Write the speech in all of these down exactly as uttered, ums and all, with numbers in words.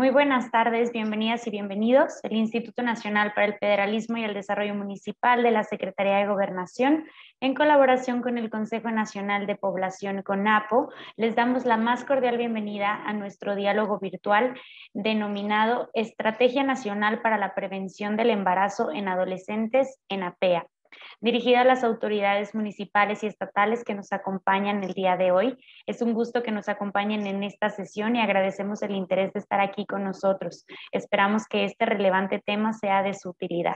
Muy buenas tardes, bienvenidas y bienvenidos. El Instituto Nacional para el Federalismo y el Desarrollo Municipal de la Secretaría de Gobernación, en colaboración con el Consejo Nacional de Población CONAPO, les damos la más cordial bienvenida a nuestro diálogo virtual denominado Estrategia Nacional para la Prevención del Embarazo en Adolescentes en APEA, dirigida a las autoridades municipales y estatales que nos acompañan el día de hoy. Es un gusto que nos acompañen en esta sesión y agradecemos el interés de estar aquí con nosotros. Esperamos que este relevante tema sea de su utilidad.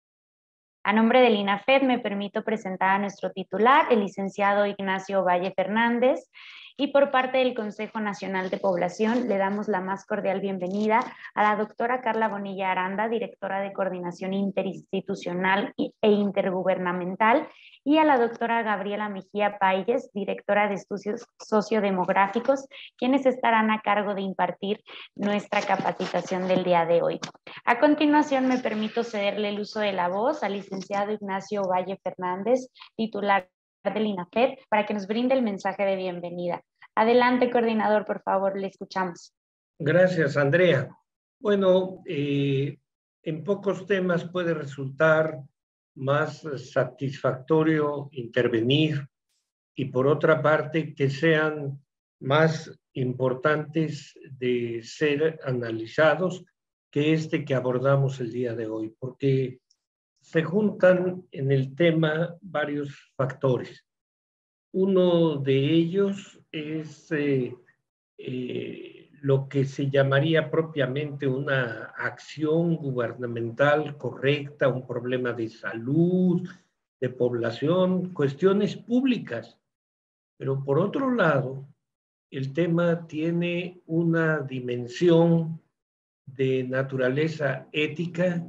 A nombre del INAFED me permito presentar a nuestro titular, el licenciado Ignacio Valle Fernández, y por parte del Consejo Nacional de Población le damos la más cordial bienvenida a la doctora Carla Bonilla Aranda, directora de Coordinación Interinstitucional e Intergubernamental, y a la doctora Gabriela Mejía Payes, directora de Estudios Sociodemográficos, quienes estarán a cargo de impartir nuestra capacitación del día de hoy. A continuación me permito cederle el uso de la voz al licenciado Ignacio Valle Fernández, titular del INAFED, para que nos brinde el mensaje de bienvenida. Adelante, coordinador, por favor, le escuchamos. Gracias, Andrea. Bueno, eh, en pocos temas puede resultar más satisfactorio intervenir y, por otra parte, que sean más importantes de ser analizados que este que abordamos el día de hoy, porque se juntan en el tema varios factores. Uno de ellos es eh, eh, lo que se llamaría propiamente una acción gubernamental correcta, un problema de salud, de población, cuestiones públicas. Pero por otro lado, el tema tiene una dimensión de naturaleza ética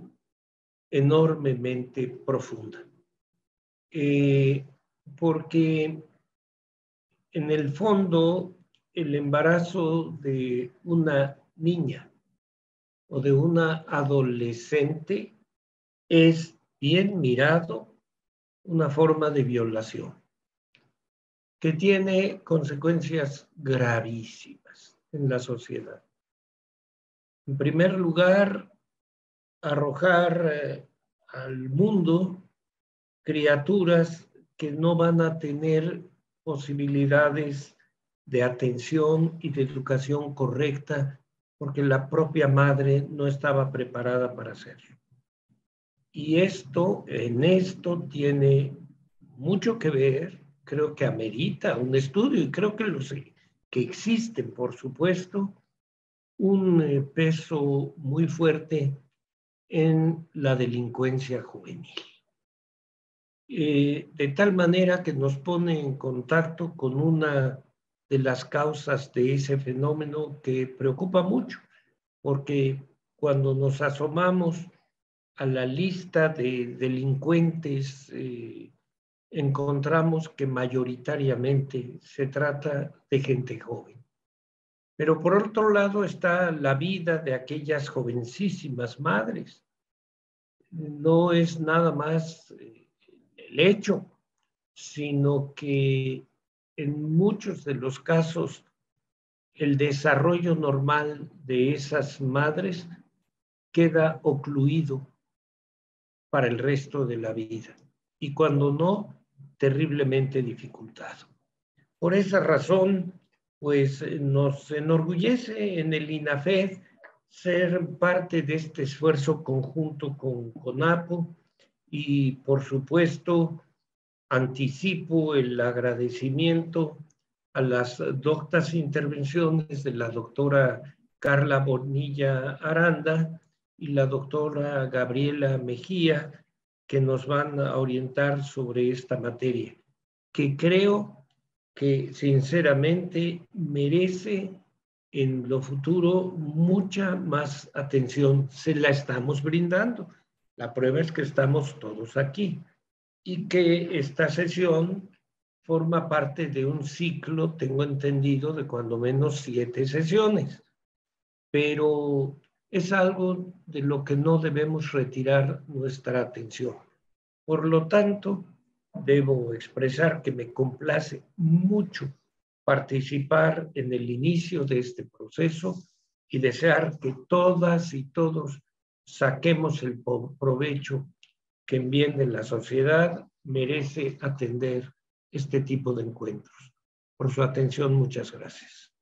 enormemente profunda. Eh, porque en el fondo, el embarazo de una niña o de una adolescente es bien mirado una forma de violación que tiene consecuencias gravísimas en la sociedad. En primer lugar, arrojar eh, al mundo criaturas que no van a tener posibilidades de atención y de educación correcta porque la propia madre no estaba preparada para hacerlo. Y esto, en esto tiene mucho que ver, creo que amerita un estudio y creo que, los, que existen, por supuesto, un eh, peso muy fuerte en la delincuencia juvenil. Eh, de tal manera que nos pone en contacto con una de las causas de ese fenómeno que preocupa mucho, porque cuando nos asomamos a la lista de delincuentes, eh, encontramos que mayoritariamente se trata de gente joven. Pero por otro lado está la vida de aquellas jovencísimas madres. No es nada más eh, el hecho, sino que en muchos de los casos el desarrollo normal de esas madres queda ocluido para el resto de la vida y cuando no, terriblemente dificultado. Por esa razón, pues nos enorgullece en el INAFED ser parte de este esfuerzo conjunto con CONAPO y, por supuesto, anticipo el agradecimiento a las doctas intervenciones de la doctora Carla Bonilla Aranda y la doctora Gabriela Mejía, que nos van a orientar sobre esta materia, que creo que sinceramente merece en lo futuro mucha más atención. Se la estamos brindando. La prueba es que estamos todos aquí y que esta sesión forma parte de un ciclo, tengo entendido, de cuando menos siete sesiones. Pero es algo de lo que no debemos retirar nuestra atención. Por lo tanto, debo expresar que me complace mucho participar en el inicio de este proceso y desear que todas y todos saquemos el provecho que en bien de la sociedad merece atender este tipo de encuentros. Por su atención, muchas gracias.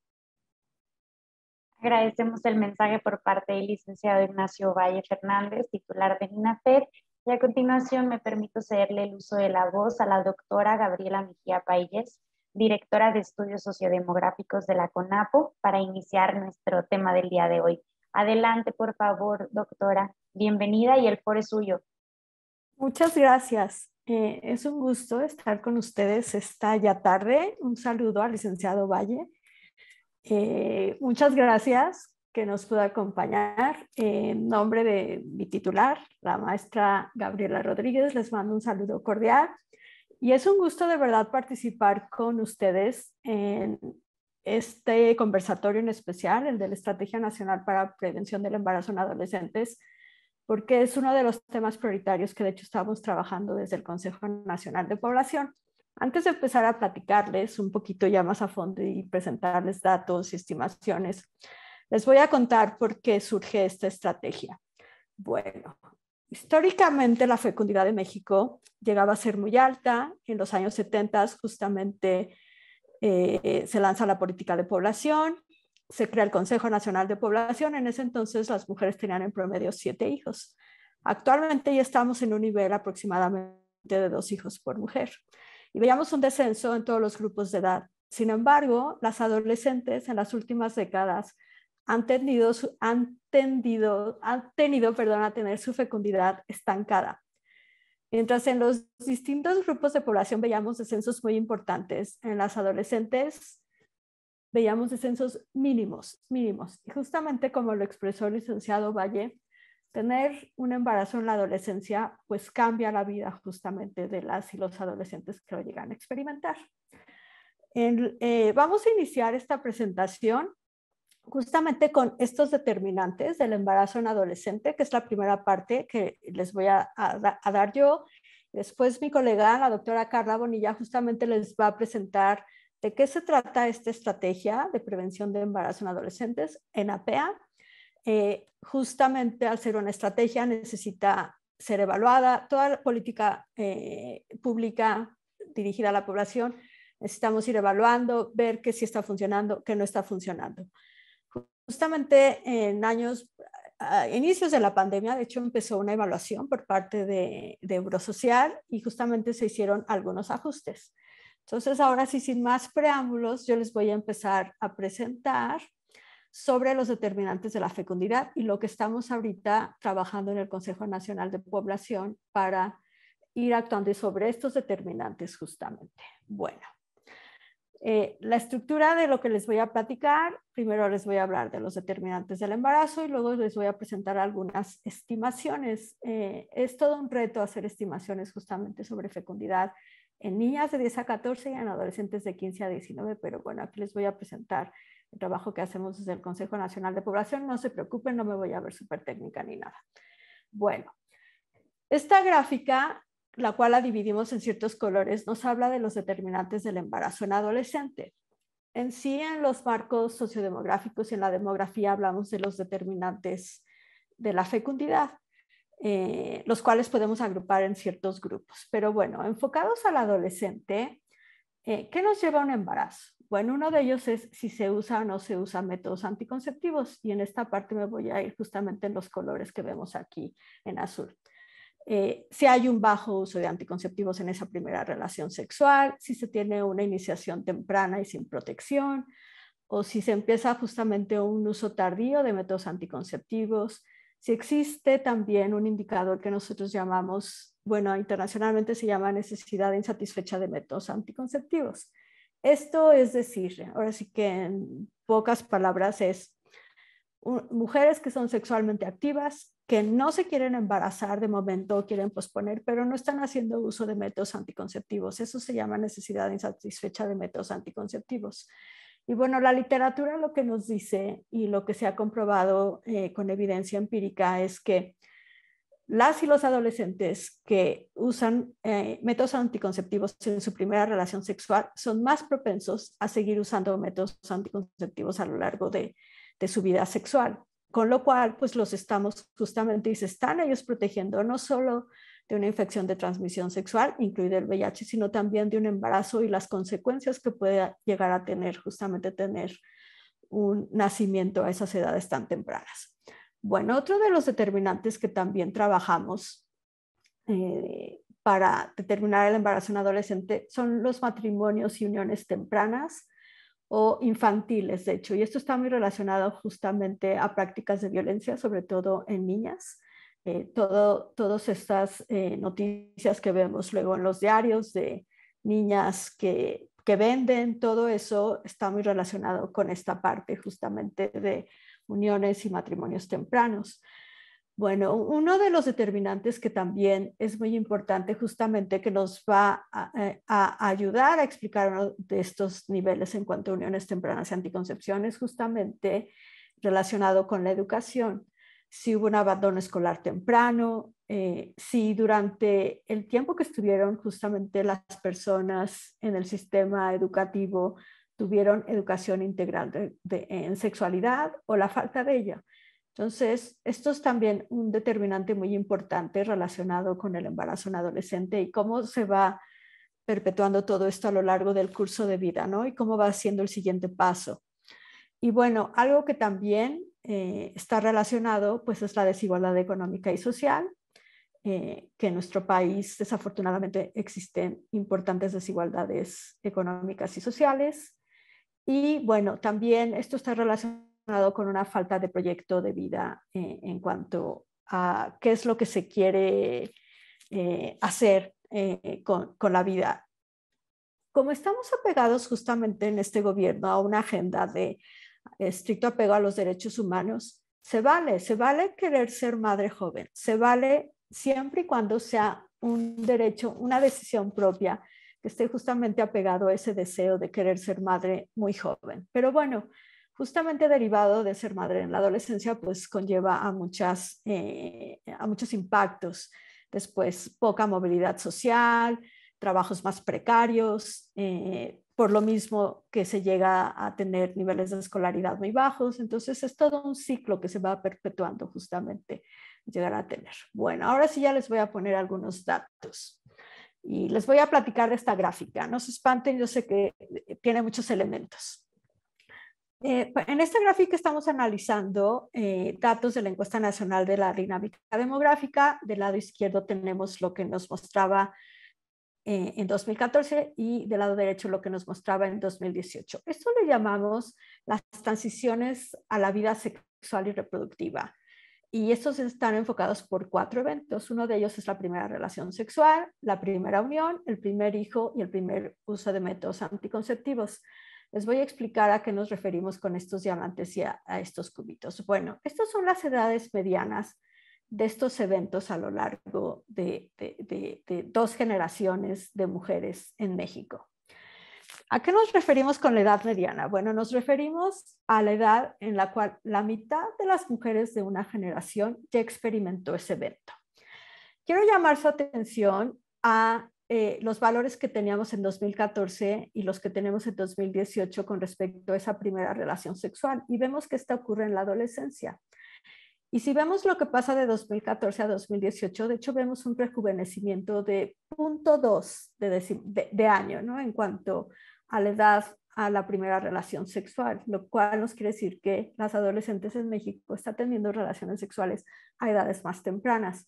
Agradecemos el mensaje por parte del licenciado Ignacio Valle Fernández, titular de INAFED, y a continuación me permito cederle el uso de la voz a la doctora Gabriela Mejía Paíez, directora de Estudios Sociodemográficos de la CONAPO, para iniciar nuestro tema del día de hoy. Adelante, por favor, doctora. Bienvenida y el foro es suyo. Muchas gracias. Eh, es un gusto estar con ustedes esta ya tarde. Un saludo al licenciado Valle. Eh, muchas gracias que nos pueda acompañar. En nombre de mi titular, la maestra Gabriela Rodríguez, les mando un saludo cordial. Y es un gusto de verdad participar con ustedes en este conversatorio en especial, el de la Estrategia Nacional para Prevención del Embarazo en Adolescentes, porque es uno de los temas prioritarios que de hecho estamos trabajando desde el Consejo Nacional de Población. Antes de empezar a platicarles un poquito ya más a fondo y presentarles datos y estimaciones, les voy a contar por qué surge esta estrategia. Bueno, históricamente la fecundidad de México llegaba a ser muy alta. En los años setenta justamente eh, se lanza la política de población, se crea el Consejo Nacional de Población. En ese entonces las mujeres tenían en promedio siete hijos. Actualmente ya estamos en un nivel aproximadamente de dos hijos por mujer. Y veíamos un descenso en todos los grupos de edad. Sin embargo, las adolescentes en las últimas décadas han, tendido, han, tendido, han tenido perdón, a tener su fecundidad estancada. Mientras en los distintos grupos de población veíamos descensos muy importantes, en las adolescentes veíamos descensos mínimos, mínimos. Y justamente como lo expresó el licenciado Valle, tener un embarazo en la adolescencia pues cambia la vida justamente de las y los adolescentes que lo llegan a experimentar. En, eh, vamos a iniciar esta presentación justamente con estos determinantes del embarazo en adolescente, que es la primera parte que les voy a, a, a dar yo. Después mi colega, la doctora Carla Bonilla, justamente les va a presentar de qué se trata esta estrategia de prevención de embarazo en adolescentes en A P E A. Eh, justamente al ser una estrategia necesita ser evaluada. Toda la política eh, pública dirigida a la población necesitamos ir evaluando, ver qué sí está funcionando, qué no está funcionando. Justamente en años, a inicios de la pandemia, de hecho empezó una evaluación por parte de, de Eurosocial y justamente se hicieron algunos ajustes. Entonces ahora sí, sin más preámbulos, yo les voy a empezar a presentar sobre los determinantes de la fecundidad y lo que estamos ahorita trabajando en el Consejo Nacional de Población para ir actuando sobre estos determinantes justamente. Bueno, eh, la estructura de lo que les voy a platicar, primero les voy a hablar de los determinantes del embarazo y luego les voy a presentar algunas estimaciones. Eh, es todo un reto hacer estimaciones justamente sobre fecundidad en niñas de diez a catorce y en adolescentes de quince a diecinueve, pero bueno, aquí les voy a presentar el trabajo que hacemos desde el Consejo Nacional de Población. No se preocupen, no me voy a ver súper técnica ni nada. Bueno, esta gráfica, la cual la dividimos en ciertos colores, nos habla de los determinantes del embarazo en adolescente. En sí, en los marcos sociodemográficos y en la demografía hablamos de los determinantes de la fecundidad, eh, los cuales podemos agrupar en ciertos grupos. Pero bueno, enfocados al adolescente, eh, ¿qué nos lleva a un embarazo? Bueno, uno de ellos es si se usa o no se usa métodos anticonceptivos, y en esta parte me voy a ir justamente en los colores que vemos aquí en azul. Eh, si hay un bajo uso de anticonceptivos en esa primera relación sexual, si se tiene una iniciación temprana y sin protección, o si se empieza justamente un uso tardío de métodos anticonceptivos, si existe también un indicador que nosotros llamamos, bueno, internacionalmente se llama necesidad insatisfecha de métodos anticonceptivos. Esto es decir, ahora sí que en pocas palabras es un, mujeres que son sexualmente activas, que no se quieren embarazar de momento, quieren posponer, pero no están haciendo uso de métodos anticonceptivos. Eso se llama necesidad insatisfecha de métodos anticonceptivos. Y bueno, la literatura lo que nos dice y lo que se ha comprobado eh, con evidencia empírica es que las y los adolescentes que usan eh, métodos anticonceptivos en su primera relación sexual son más propensos a seguir usando métodos anticonceptivos a lo largo de, de su vida sexual. Con lo cual, pues los estamos justamente y se están ellos protegiendo no solo de una infección de transmisión sexual, incluido el V I H, sino también de un embarazo y las consecuencias que puede llegar a tener justamente tener un nacimiento a esas edades tan tempranas. Bueno, otro de los determinantes que también trabajamos eh, para determinar el embarazo en adolescente son los matrimonios y uniones tempranas o infantiles, de hecho, y esto está muy relacionado justamente a prácticas de violencia, sobre todo en niñas. Eh, todo, todas estas eh, noticias que vemos luego en los diarios de niñas que, que venden, todo eso está muy relacionado con esta parte justamente de uniones y matrimonios tempranos. Bueno, uno de los determinantes que también es muy importante justamente que nos va a, a ayudar a explicar uno de estos niveles en cuanto a uniones tempranas y anticoncepción es justamente relacionado con la educación. Si hubo un abandono escolar temprano, eh, si durante el tiempo que estuvieron justamente las personas en el sistema educativo tuvieron educación integral de, de, en sexualidad o la falta de ella. Entonces, esto es también un determinante muy importante relacionado con el embarazo en adolescente y cómo se va perpetuando todo esto a lo largo del curso de vida, ¿no? Y cómo va siendo el siguiente paso. Y bueno, algo que también eh, está relacionado, pues es la desigualdad económica y social, eh, que en nuestro país desafortunadamente existen importantes desigualdades económicas y sociales. Y bueno, también esto está relacionado con una falta de proyecto de vida eh, en cuanto a qué es lo que se quiere eh, hacer eh, con, con la vida. Como estamos apegados justamente en este gobierno a una agenda de estricto apego a los derechos humanos, se vale, se vale querer ser madre joven, se vale siempre y cuando sea un derecho, una decisión propia que esté justamente apegado a ese deseo de querer ser madre muy joven. Pero bueno, justamente derivado de ser madre en la adolescencia, pues conlleva a, muchas, eh, a muchos impactos. Después, poca movilidad social, trabajos más precarios, eh, por lo mismo que se llega a tener niveles de escolaridad muy bajos. Entonces, es todo un ciclo que se va perpetuando justamente llegar a tener. Bueno, ahora sí ya les voy a poner algunos datos. Y les voy a platicar de esta gráfica. No se espanten, yo sé que tiene muchos elementos. Eh, en esta gráfica estamos analizando eh, datos de la encuesta nacional de la dinámica demográfica. Del lado izquierdo tenemos lo que nos mostraba eh, en dos mil catorce y del lado derecho lo que nos mostraba en dos mil dieciocho. Esto le llamamos las transiciones a la vida sexual y reproductiva. Y estos están enfocados por cuatro eventos. Uno de ellos es la primera relación sexual, la primera unión, el primer hijo y el primer uso de métodos anticonceptivos. Les voy a explicar a qué nos referimos con estos diamantes y a, a estos cubitos. Bueno, estas son las edades medianas de estos eventos a lo largo de, de, de, de dos generaciones de mujeres en México. ¿A qué nos referimos con la edad mediana? Bueno, nos referimos a la edad en la cual la mitad de las mujeres de una generación ya experimentó ese evento. Quiero llamar su atención a eh, los valores que teníamos en dos mil catorce y los que tenemos en dos mil dieciocho con respecto a esa primera relación sexual. Y vemos que esto ocurre en la adolescencia. Y si vemos lo que pasa de dos mil catorce a dos mil dieciocho, de hecho vemos un rejuvenecimiento de punto dos de, de, de año, ¿no? En cuanto a la edad a la primera relación sexual, lo cual nos quiere decir que las adolescentes en México están teniendo relaciones sexuales a edades más tempranas.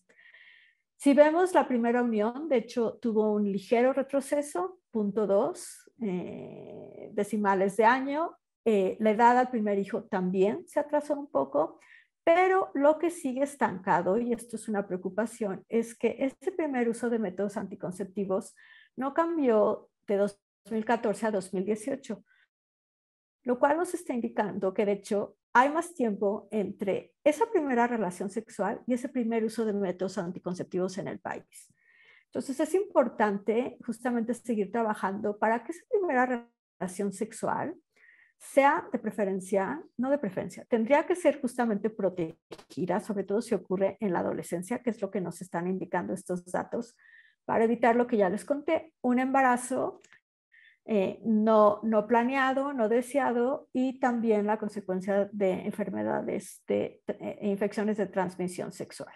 Si vemos la primera unión, de hecho tuvo un ligero retroceso, punto dos eh, decimales de año. Eh, la edad al primer hijo también se atrasó un poco, pero lo que sigue estancado, y esto es una preocupación, es que este primer uso de métodos anticonceptivos no cambió de dos mil catorce a dos mil dieciocho, lo cual nos está indicando que de hecho hay más tiempo entre esa primera relación sexual y ese primer uso de métodos anticonceptivos en el país. Entonces es importante justamente seguir trabajando para que esa primera relación sexual sea de preferencia, no de preferencia, tendría que ser justamente protegida, sobre todo si ocurre en la adolescencia, que es lo que nos están indicando estos datos, para evitar lo que ya les conté, un embarazo eh, no, no planeado, no deseado, y también la consecuencia de enfermedades, de, de infecciones de transmisión sexual.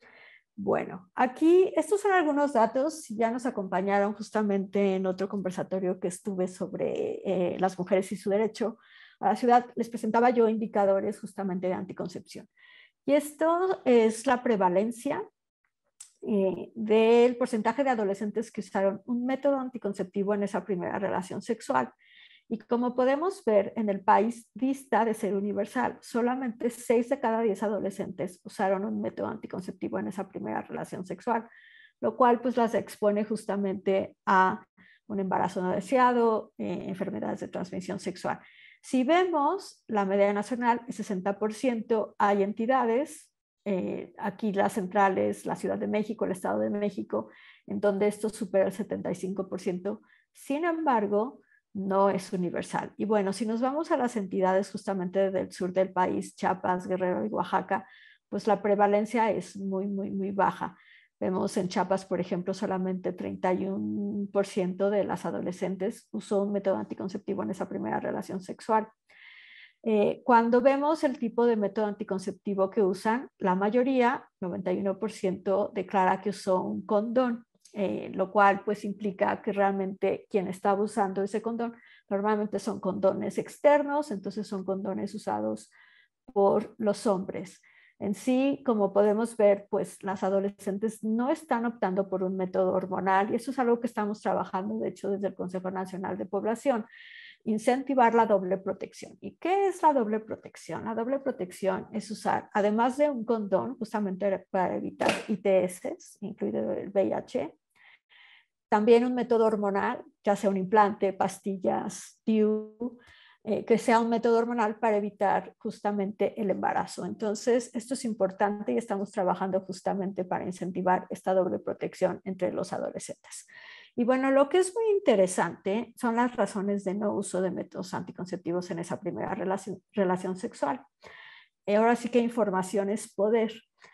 Bueno, aquí estos son algunos datos, ya nos acompañaron justamente en otro conversatorio que estuve sobre eh, las mujeres y su derecho a la ciudad. Les presentaba yo indicadores justamente de anticoncepción. Y esto es la prevalencia eh, del porcentaje de adolescentes que usaron un método anticonceptivo en esa primera relación sexual. Y como podemos ver, en el país dista de ser universal. Solamente seis de cada diez adolescentes usaron un método anticonceptivo en esa primera relación sexual, lo cual pues las expone justamente a un embarazo no deseado, eh, enfermedades de transmisión sexual. Si vemos la media nacional, es sesenta por ciento. Hay entidades, eh, aquí las centrales, la Ciudad de México, el Estado de México, en donde esto supera el setenta y cinco por ciento. Sin embargo, no es universal. Y bueno, si nos vamos a las entidades justamente del sur del país, Chiapas, Guerrero y Oaxaca, pues la prevalencia es muy, muy, muy baja. Vemos en Chiapas, por ejemplo, solamente treinta y uno por ciento de las adolescentes usó un método anticonceptivo en esa primera relación sexual. Eh, cuando vemos el tipo de método anticonceptivo que usan, la mayoría, noventa y uno por ciento, declara que usó un condón. Eh, lo cual pues implica que realmente quien estaba usando ese condón normalmente son condones externos, entonces son condones usados por los hombres. En sí, como podemos ver, pues las adolescentes no están optando por un método hormonal, y eso es algo que estamos trabajando, de hecho, desde el Consejo Nacional de Población, incentivar la doble protección. ¿Y qué es la doble protección? La doble protección es usar, además de un condón, justamente para evitar I T S, incluido el V I H, también un método hormonal, ya sea un implante, pastillas, D I U, eh, que sea un método hormonal para evitar justamente el embarazo. Entonces, esto es importante y estamos trabajando justamente para incentivar esta doble protección entre los adolescentes. Y bueno, lo que es muy interesante son las razones de no uso de métodos anticonceptivos en esa primera relación, relación sexual. Eh, ahora sí que información es poder.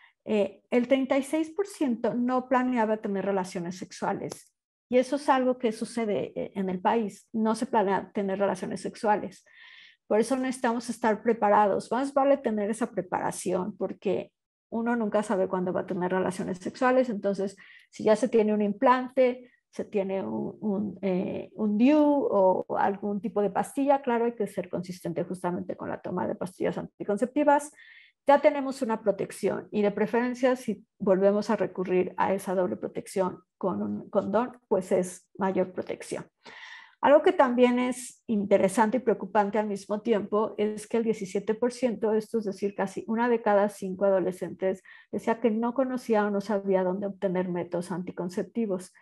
Eh, el treinta y seis por ciento no planeaba tener relaciones sexuales. Y eso es algo que sucede en el país. No se planea tener relaciones sexuales. Por eso necesitamos estar preparados. Más vale tener esa preparación, porque uno nunca sabe cuándo va a tener relaciones sexuales. Entonces, si ya se tiene un implante, se tiene un, un, eh, un D I U o algún tipo de pastilla, claro, hay que ser consistente justamente con la toma de pastillas anticonceptivas. Ya tenemos una protección, y de preferencia, si volvemos a recurrir a esa doble protección con un condón, pues es mayor protección. Algo que también es interesante y preocupante al mismo tiempo es que el diecisiete por ciento, esto es decir, casi una de cada cinco adolescentes, decía que no conocía o no sabía dónde obtener métodos anticonceptivos.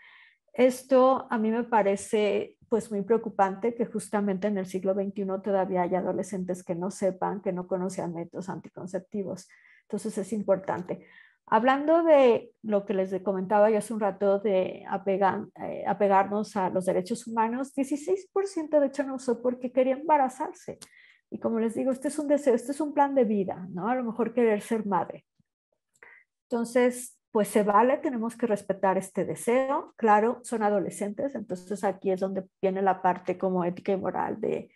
Esto a mí me parece pues muy preocupante, que justamente en el siglo veintiuno todavía hay adolescentes que no sepan, que no conocían métodos anticonceptivos. Entonces es importante. Hablando de lo que les comentaba yo hace un rato de apegar, eh, apegarnos a los derechos humanos, dieciséis por ciento de hecho no usó porque quería embarazarse. Y como les digo, este es un deseo, este es un plan de vida, ¿no? A lo mejor querer ser madre. Entonces, pues se vale, tenemos que respetar este deseo. Claro, son adolescentes, entonces aquí es donde viene la parte como ética y moral de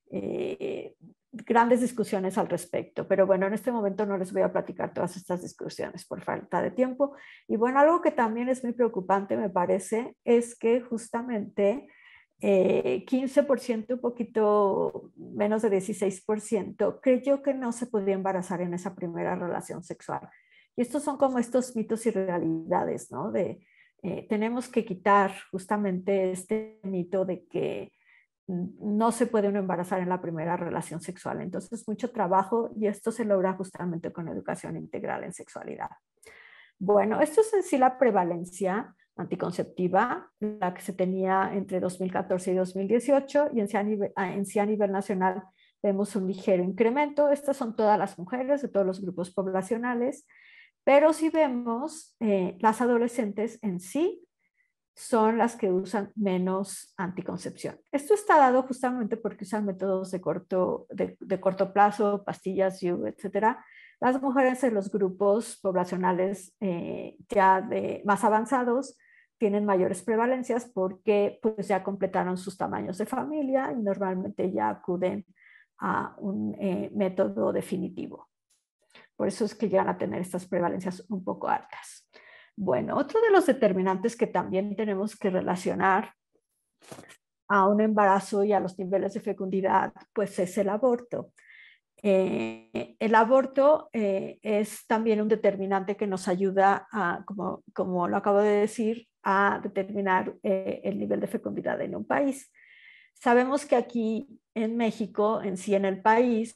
eh, grandes discusiones al respecto. Pero bueno, en este momento no les voy a platicar todas estas discusiones por falta de tiempo. Y bueno, algo que también es muy preocupante, me parece, es que justamente eh, quince por ciento, un poquito menos de dieciséis por ciento, creyó que no se podía embarazar en esa primera relación sexual. Y estos son como estos mitos y realidades, ¿no? De eh, tenemos que quitar justamente este mito de que no se puede uno embarazar en la primera relación sexual. Entonces, mucho trabajo, y esto se logra justamente con educación integral en sexualidad. Bueno, esto es en sí la prevalencia anticonceptiva, la que se tenía entre dos mil catorce y dos mil dieciocho, y en sí a nivel, en sí a nivel nacional vemos un ligero incremento. Estas son todas las mujeres de todos los grupos poblacionales. Pero si vemos, eh, las adolescentes en sí son las que usan menos anticoncepción. Esto está dado justamente porque usan métodos de corto, de, de corto plazo, pastillas, D I U, etcétera. Las mujeres en los grupos poblacionales eh, ya de, más avanzados tienen mayores prevalencias porque pues ya completaron sus tamaños de familia y normalmente ya acuden a un eh, método definitivo. Por eso es que llegan a tener estas prevalencias un poco altas. Bueno, otro de los determinantes que también tenemos que relacionar a un embarazo y a los niveles de fecundidad, pues es el aborto. Eh, el aborto eh, es también un determinante que nos ayuda, a, como, como lo acabo de decir, a determinar eh, el nivel de fecundidad en un país. Sabemos que aquí en México, en sí en el país,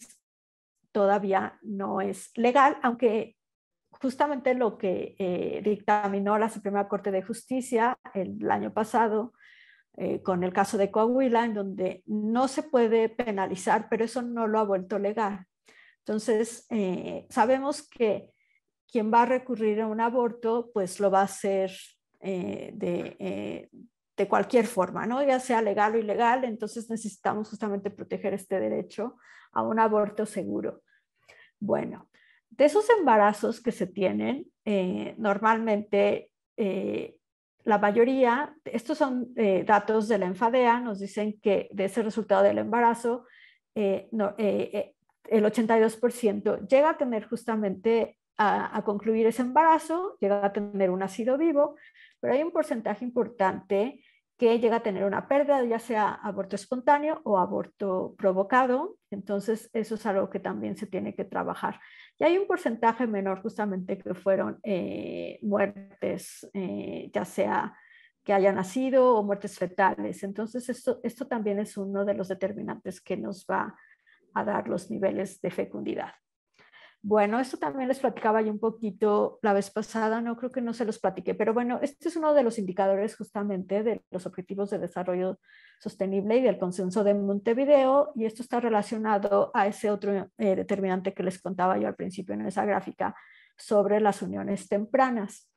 todavía no es legal, aunque justamente lo que eh, dictaminó la Suprema Corte de Justicia el, el año pasado, Eh, con el caso de Coahuila, en donde no se puede penalizar, pero eso no lo ha vuelto legal. Entonces, eh, sabemos que quien va a recurrir a un aborto, pues lo va a hacer eh, de, eh, de cualquier forma, ¿no? Ya sea legal o ilegal, entonces necesitamos justamente proteger este derecho a un aborto seguro. Bueno, de esos embarazos que se tienen, eh, normalmente eh, la mayoría, estos son eh, datos de la Enfadea, nos dicen que de ese resultado del embarazo, eh, no, eh, eh, el ochenta y dos por ciento llega a tener justamente a, a concluir ese embarazo, llega a tener un nacido vivo, pero hay un porcentaje importante que llega a tener una pérdida, ya sea aborto espontáneo o aborto provocado. Entonces, eso es algo que también se tiene que trabajar. Y hay un porcentaje menor justamente que fueron eh, muertes, eh, ya sea que haya nacido o muertes fetales. Entonces, esto, esto también es uno de los determinantes que nos va a dar los niveles de fecundidad. Bueno, esto también les platicaba yo un poquito la vez pasada, no creo que no se los platiqué, pero bueno, este es uno de los indicadores justamente de los Objetivos de Desarrollo Sostenible y del Consenso de Montevideo, y esto está relacionado a ese otro eh, determinante que les contaba yo al principio en esa gráfica sobre las uniones tempranas.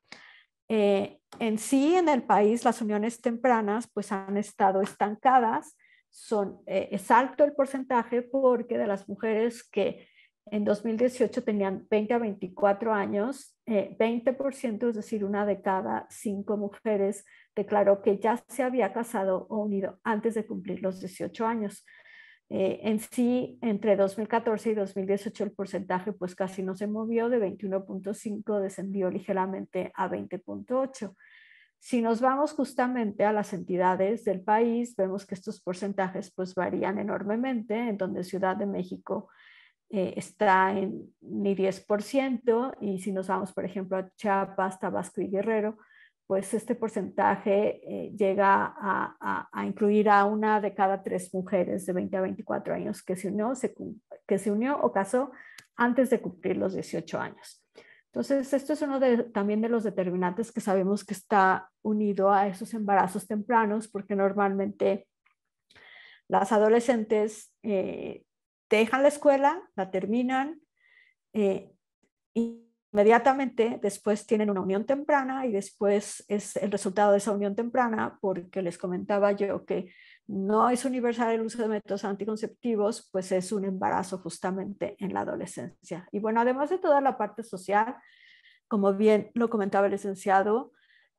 Eh, en sí, en el país, las uniones tempranas pues han estado estancadas, son, eh, es alto el porcentaje porque de las mujeres que en dos mil dieciocho tenían veinte a veinticuatro años, eh, veinte por ciento, es decir, una de cada cinco mujeres, declaró que ya se había casado o unido antes de cumplir los dieciocho años. Eh, en sí, entre dos mil catorce y dos mil dieciocho el porcentaje pues casi no se movió, de veintiuno punto cinco descendió ligeramente a veinte punto ocho. Si nos vamos justamente a las entidades del país, vemos que estos porcentajes pues varían enormemente, en donde Ciudad de México Eh, está en ni diez por ciento, y si nos vamos, por ejemplo, a Chiapas, Tabasco y Guerrero, pues este porcentaje eh, llega a, a, a incluir a una de cada tres mujeres de veinte a veinticuatro años que se unió, se, que se unió o casó antes de cumplir los dieciocho años. Entonces, esto es uno de, también de los determinantes que sabemos que está unido a esos embarazos tempranos, porque normalmente las adolescentes eh, dejan la escuela, la terminan, eh, inmediatamente después tienen una unión temprana, y después es el resultado de esa unión temprana, porque les comentaba yo que no es universal el uso de métodos anticonceptivos, pues es un embarazo justamente en la adolescencia. Y bueno, además de toda la parte social, como bien lo comentaba el licenciado,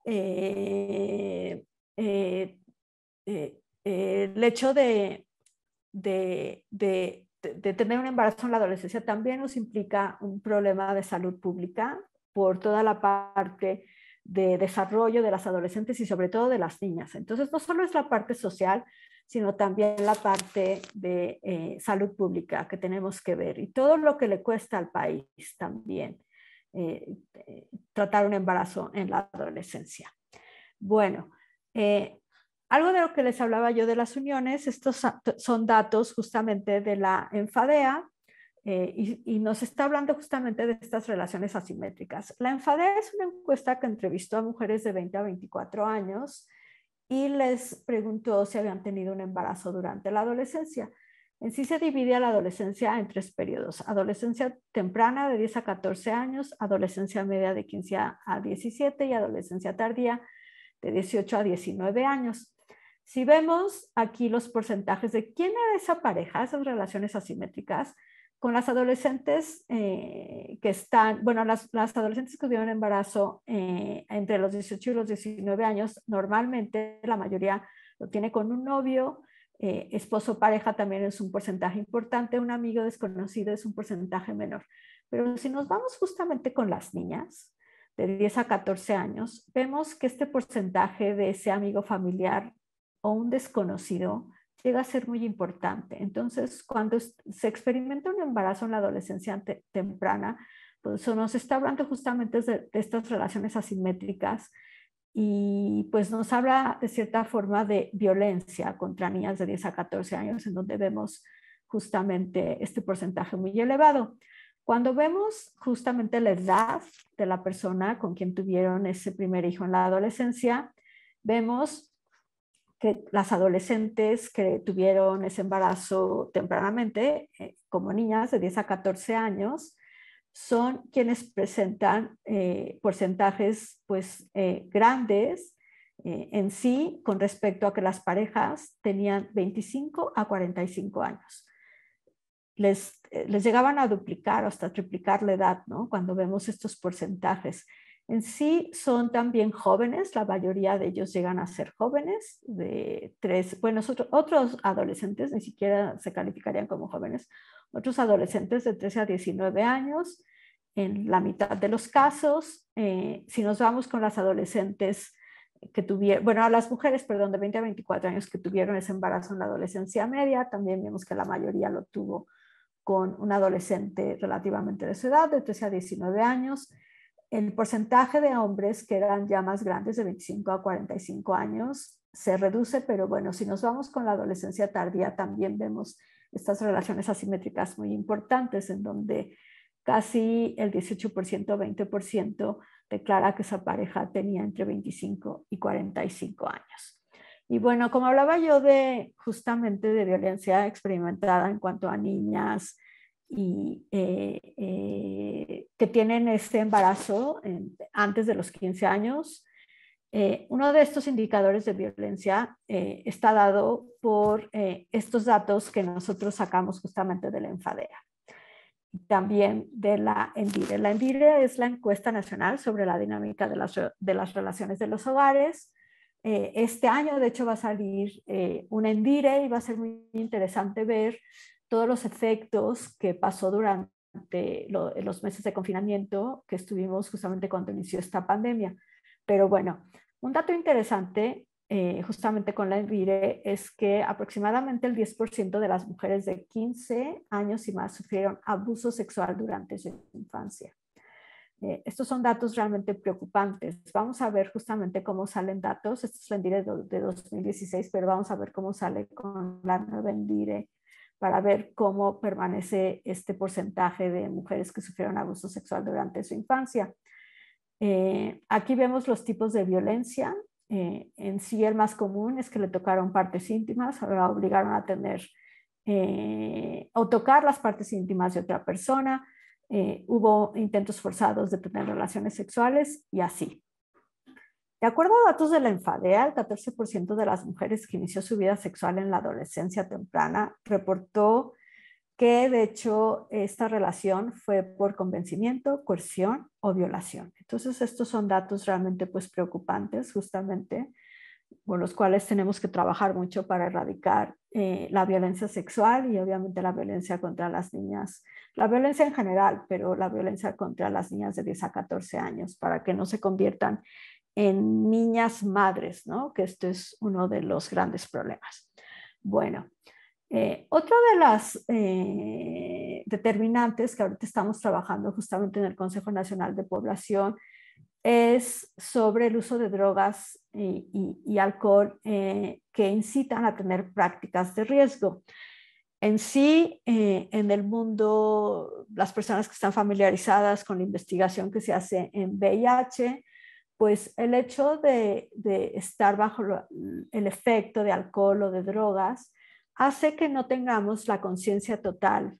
eh, eh, eh, eh, el hecho de, de, de De, de tener un embarazo en la adolescencia también nos implica un problema de salud pública por toda la parte de desarrollo de las adolescentes y sobre todo de las niñas. Entonces, no solo es la parte social, sino también la parte de eh, salud pública que tenemos que ver, y todo lo que le cuesta al país también eh, eh, tratar un embarazo en la adolescencia. Bueno, eh, algo de lo que les hablaba yo de las uniones, estos son datos justamente de la Enfadea, eh, y, y nos está hablando justamente de estas relaciones asimétricas. La Enfadea es una encuesta que entrevistó a mujeres de veinte a veinticuatro años y les preguntó si habían tenido un embarazo durante la adolescencia. En sí se divide a la adolescencia en tres periodos: adolescencia temprana de diez a catorce años, adolescencia media de quince a diecisiete y adolescencia tardía de dieciocho a diecinueve años. Si vemos aquí los porcentajes de quién era esa pareja, esas relaciones asimétricas, con las adolescentes eh, que están, bueno, las, las adolescentes que tuvieron embarazo eh, entre los dieciocho y los diecinueve años, normalmente la mayoría lo tiene con un novio, eh, esposo, pareja también es un porcentaje importante, un amigo desconocido es un porcentaje menor. Pero si nos vamos justamente con las niñas de diez a catorce años, vemos que este porcentaje de ese amigo familiar o un desconocido llega a ser muy importante. Entonces, cuando se experimenta un embarazo en la adolescencia te temprana, pues nos está hablando justamente de, de estas relaciones asimétricas y pues nos habla de cierta forma de violencia contra niñas de diez a catorce años, en donde vemos justamente este porcentaje muy elevado. Cuando vemos justamente la edad de la persona con quien tuvieron ese primer hijo en la adolescencia, vemos que las adolescentes que tuvieron ese embarazo tempranamente, eh, como niñas de diez a catorce años, son quienes presentan eh, porcentajes pues, eh, grandes eh, en sí con respecto a que las parejas tenían veinticinco a cuarenta y cinco años. Les, eh, les llegaban a duplicar o hasta triplicar la edad, ¿no? Cuando vemos estos porcentajes. En sí son también jóvenes, la mayoría de ellos llegan a ser jóvenes, de tres, bueno, otros, otros adolescentes ni siquiera se calificarían como jóvenes, otros adolescentes de trece a diecinueve años, en la mitad de los casos. Eh, si nos vamos con las adolescentes que tuvieron, bueno, a las mujeres, perdón, de veinte a veinticuatro años que tuvieron ese embarazo en la adolescencia media, también vemos que la mayoría lo tuvo con un adolescente relativamente de su edad, de trece a diecinueve años. El porcentaje de hombres que eran ya más grandes, de veinticinco a cuarenta y cinco años, se reduce, pero bueno, si nos vamos con la adolescencia tardía, también vemos estas relaciones asimétricas muy importantes, en donde casi el dieciocho por ciento, veinte por ciento declara que esa pareja tenía entre veinticinco y cuarenta y cinco años. Y bueno, como hablaba yo de justamente de violencia experimentada en cuanto a niñas, y eh, eh, que tienen este embarazo en, antes de los quince años. Eh, uno de estos indicadores de violencia eh, está dado por eh, estos datos que nosotros sacamos justamente de la Enfadea. También de la ENDIRE. La ENDIRE es la encuesta nacional sobre la dinámica de las, de las relaciones de los hogares. Eh, este año, de hecho, va a salir eh, una ENDIRE y va a ser muy interesante ver todos los efectos que pasó durante lo, los meses de confinamiento que estuvimos justamente cuando inició esta pandemia. Pero bueno, un dato interesante eh, justamente con la ENDIRE es que aproximadamente el diez por ciento de las mujeres de quince años y más sufrieron abuso sexual durante su infancia. Eh, estos son datos realmente preocupantes. Vamos a ver justamente cómo salen datos. Esto es la ENDIRE de, de dos mil dieciséis, pero vamos a ver cómo sale con la nueva ENDIRE para ver cómo permanece este porcentaje de mujeres que sufrieron abuso sexual durante su infancia. Eh, aquí vemos los tipos de violencia. Eh, en sí el más común es que le tocaron partes íntimas, la obligaron a tener eh, o tocar las partes íntimas de otra persona, eh, hubo intentos forzados de tener relaciones sexuales y así. De acuerdo a datos de la Enfadea, el catorce por ciento de las mujeres que inició su vida sexual en la adolescencia temprana reportó que de hecho esta relación fue por convencimiento, coerción o violación. Entonces estos son datos realmente pues preocupantes justamente, con los cuales tenemos que trabajar mucho para erradicar eh, la violencia sexual y obviamente la violencia contra las niñas, la violencia en general, pero la violencia contra las niñas de diez a catorce años para que no se conviertan en niñas madres, ¿no? Que esto es uno de los grandes problemas. Bueno, eh, otra de las eh, determinantes que ahorita estamos trabajando justamente en el Consejo Nacional de Población es sobre el uso de drogas y, y, y alcohol eh, que incitan a tener prácticas de riesgo. En sí, eh, en el mundo, las personas que están familiarizadas con la investigación que se hace en V I H, pues el hecho de, de estar bajo lo, el efecto de alcohol o de drogas hace que no tengamos la conciencia total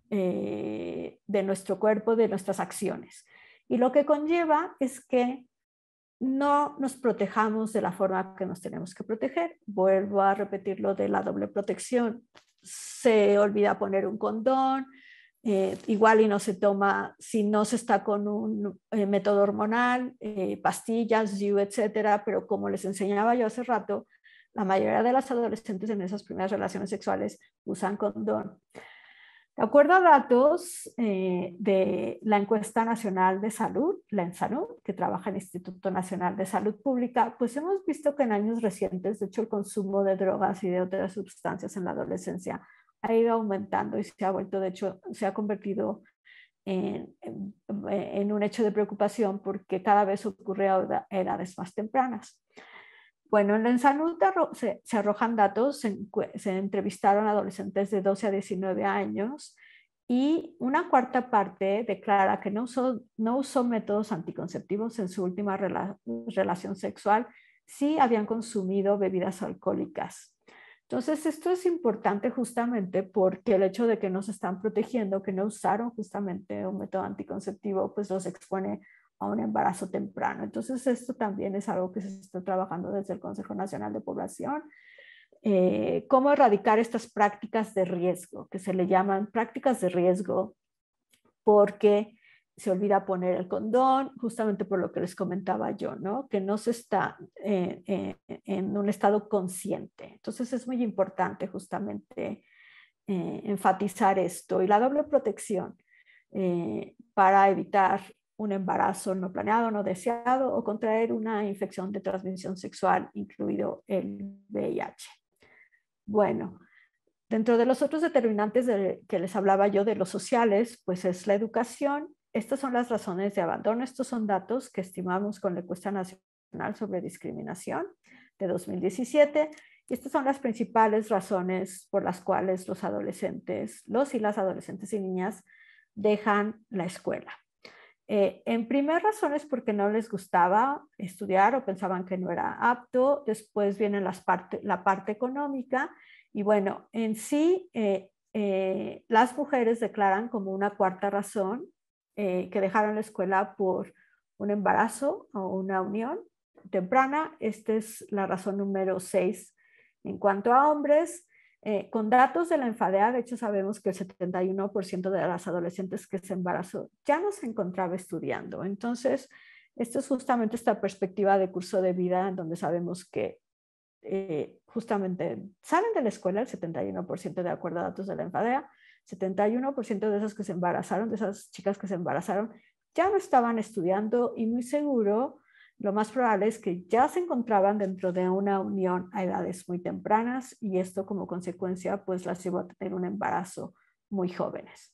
eh, de nuestro cuerpo, de nuestras acciones. Y lo que conlleva es que no nos protejamos de la forma que nos tenemos que proteger. Vuelvo a repetir lo de la doble protección. Se olvida poner un condón, eh, igual y no se toma, si no se está con un eh, método hormonal, eh, pastillas, D I U, etcétera, pero como les enseñaba yo hace rato, la mayoría de las adolescentes en esas primeras relaciones sexuales usan condón. De acuerdo a datos eh, de la Encuesta Nacional de Salud, la ENSALUD, que trabaja el Instituto Nacional de Salud Pública, pues hemos visto que en años recientes, de hecho, el consumo de drogas y de otras sustancias en la adolescencia ha ido aumentando y se ha vuelto, de hecho, se ha convertido en, en, en un hecho de preocupación porque cada vez ocurre a edades más tempranas. Bueno, en la ENSALUD se, se arrojan datos, se, se entrevistaron a adolescentes de doce a diecinueve años y una cuarta parte declara que no usó, no usó métodos anticonceptivos en su última rela, relación sexual, sí habían consumido bebidas alcohólicas. Entonces, esto es importante justamente porque el hecho de que no se están protegiendo, que no usaron justamente un método anticonceptivo, pues los expone a un embarazo temprano. Entonces, esto también es algo que se está trabajando desde el Consejo Nacional de Población. Eh, ¿Cómo erradicar estas prácticas de riesgo? Que se le llaman prácticas de riesgo porque se olvida poner el condón, justamente por lo que les comentaba yo, ¿no? Que no se está eh, eh, en un estado consciente. Entonces, es muy importante justamente eh, enfatizar esto. Y la doble protección eh, para evitar un embarazo no planeado, no deseado o contraer una infección de transmisión sexual, incluido el V I H. Bueno, dentro de los otros determinantes de, que les hablaba yo de los sociales, pues es la educación. Estas son las razones de abandono. Estos son datos que estimamos con la Encuesta Nacional sobre Discriminación de dos mil diecisiete. Y estas son las principales razones por las cuales los adolescentes, los y las adolescentes y niñas dejan la escuela. Eh, en primer razón es porque no les gustaba estudiar o pensaban que no era apto. Después viene las parte, la parte económica. Y bueno, en sí, eh, eh, las mujeres declaran como una cuarta razón eh, que dejaron la escuela por un embarazo o una unión temprana. Esta es la razón número seis. En cuanto a hombres, Eh, con datos de la ENFADEA, de hecho sabemos que el setenta y uno por ciento de las adolescentes que se embarazó ya no se encontraba estudiando. Entonces, esto es justamente esta perspectiva de curso de vida en donde sabemos que eh, justamente salen de la escuela el setenta y uno por ciento de acuerdo a datos de la ENFADEA, setenta y uno por ciento de esas que se embarazaron, de esas chicas que se embarazaron, ya no estaban estudiando y muy seguro lo más probable es que ya se encontraban dentro de una unión a edades muy tempranas y esto como consecuencia pues las llevó a tener un embarazo muy jóvenes.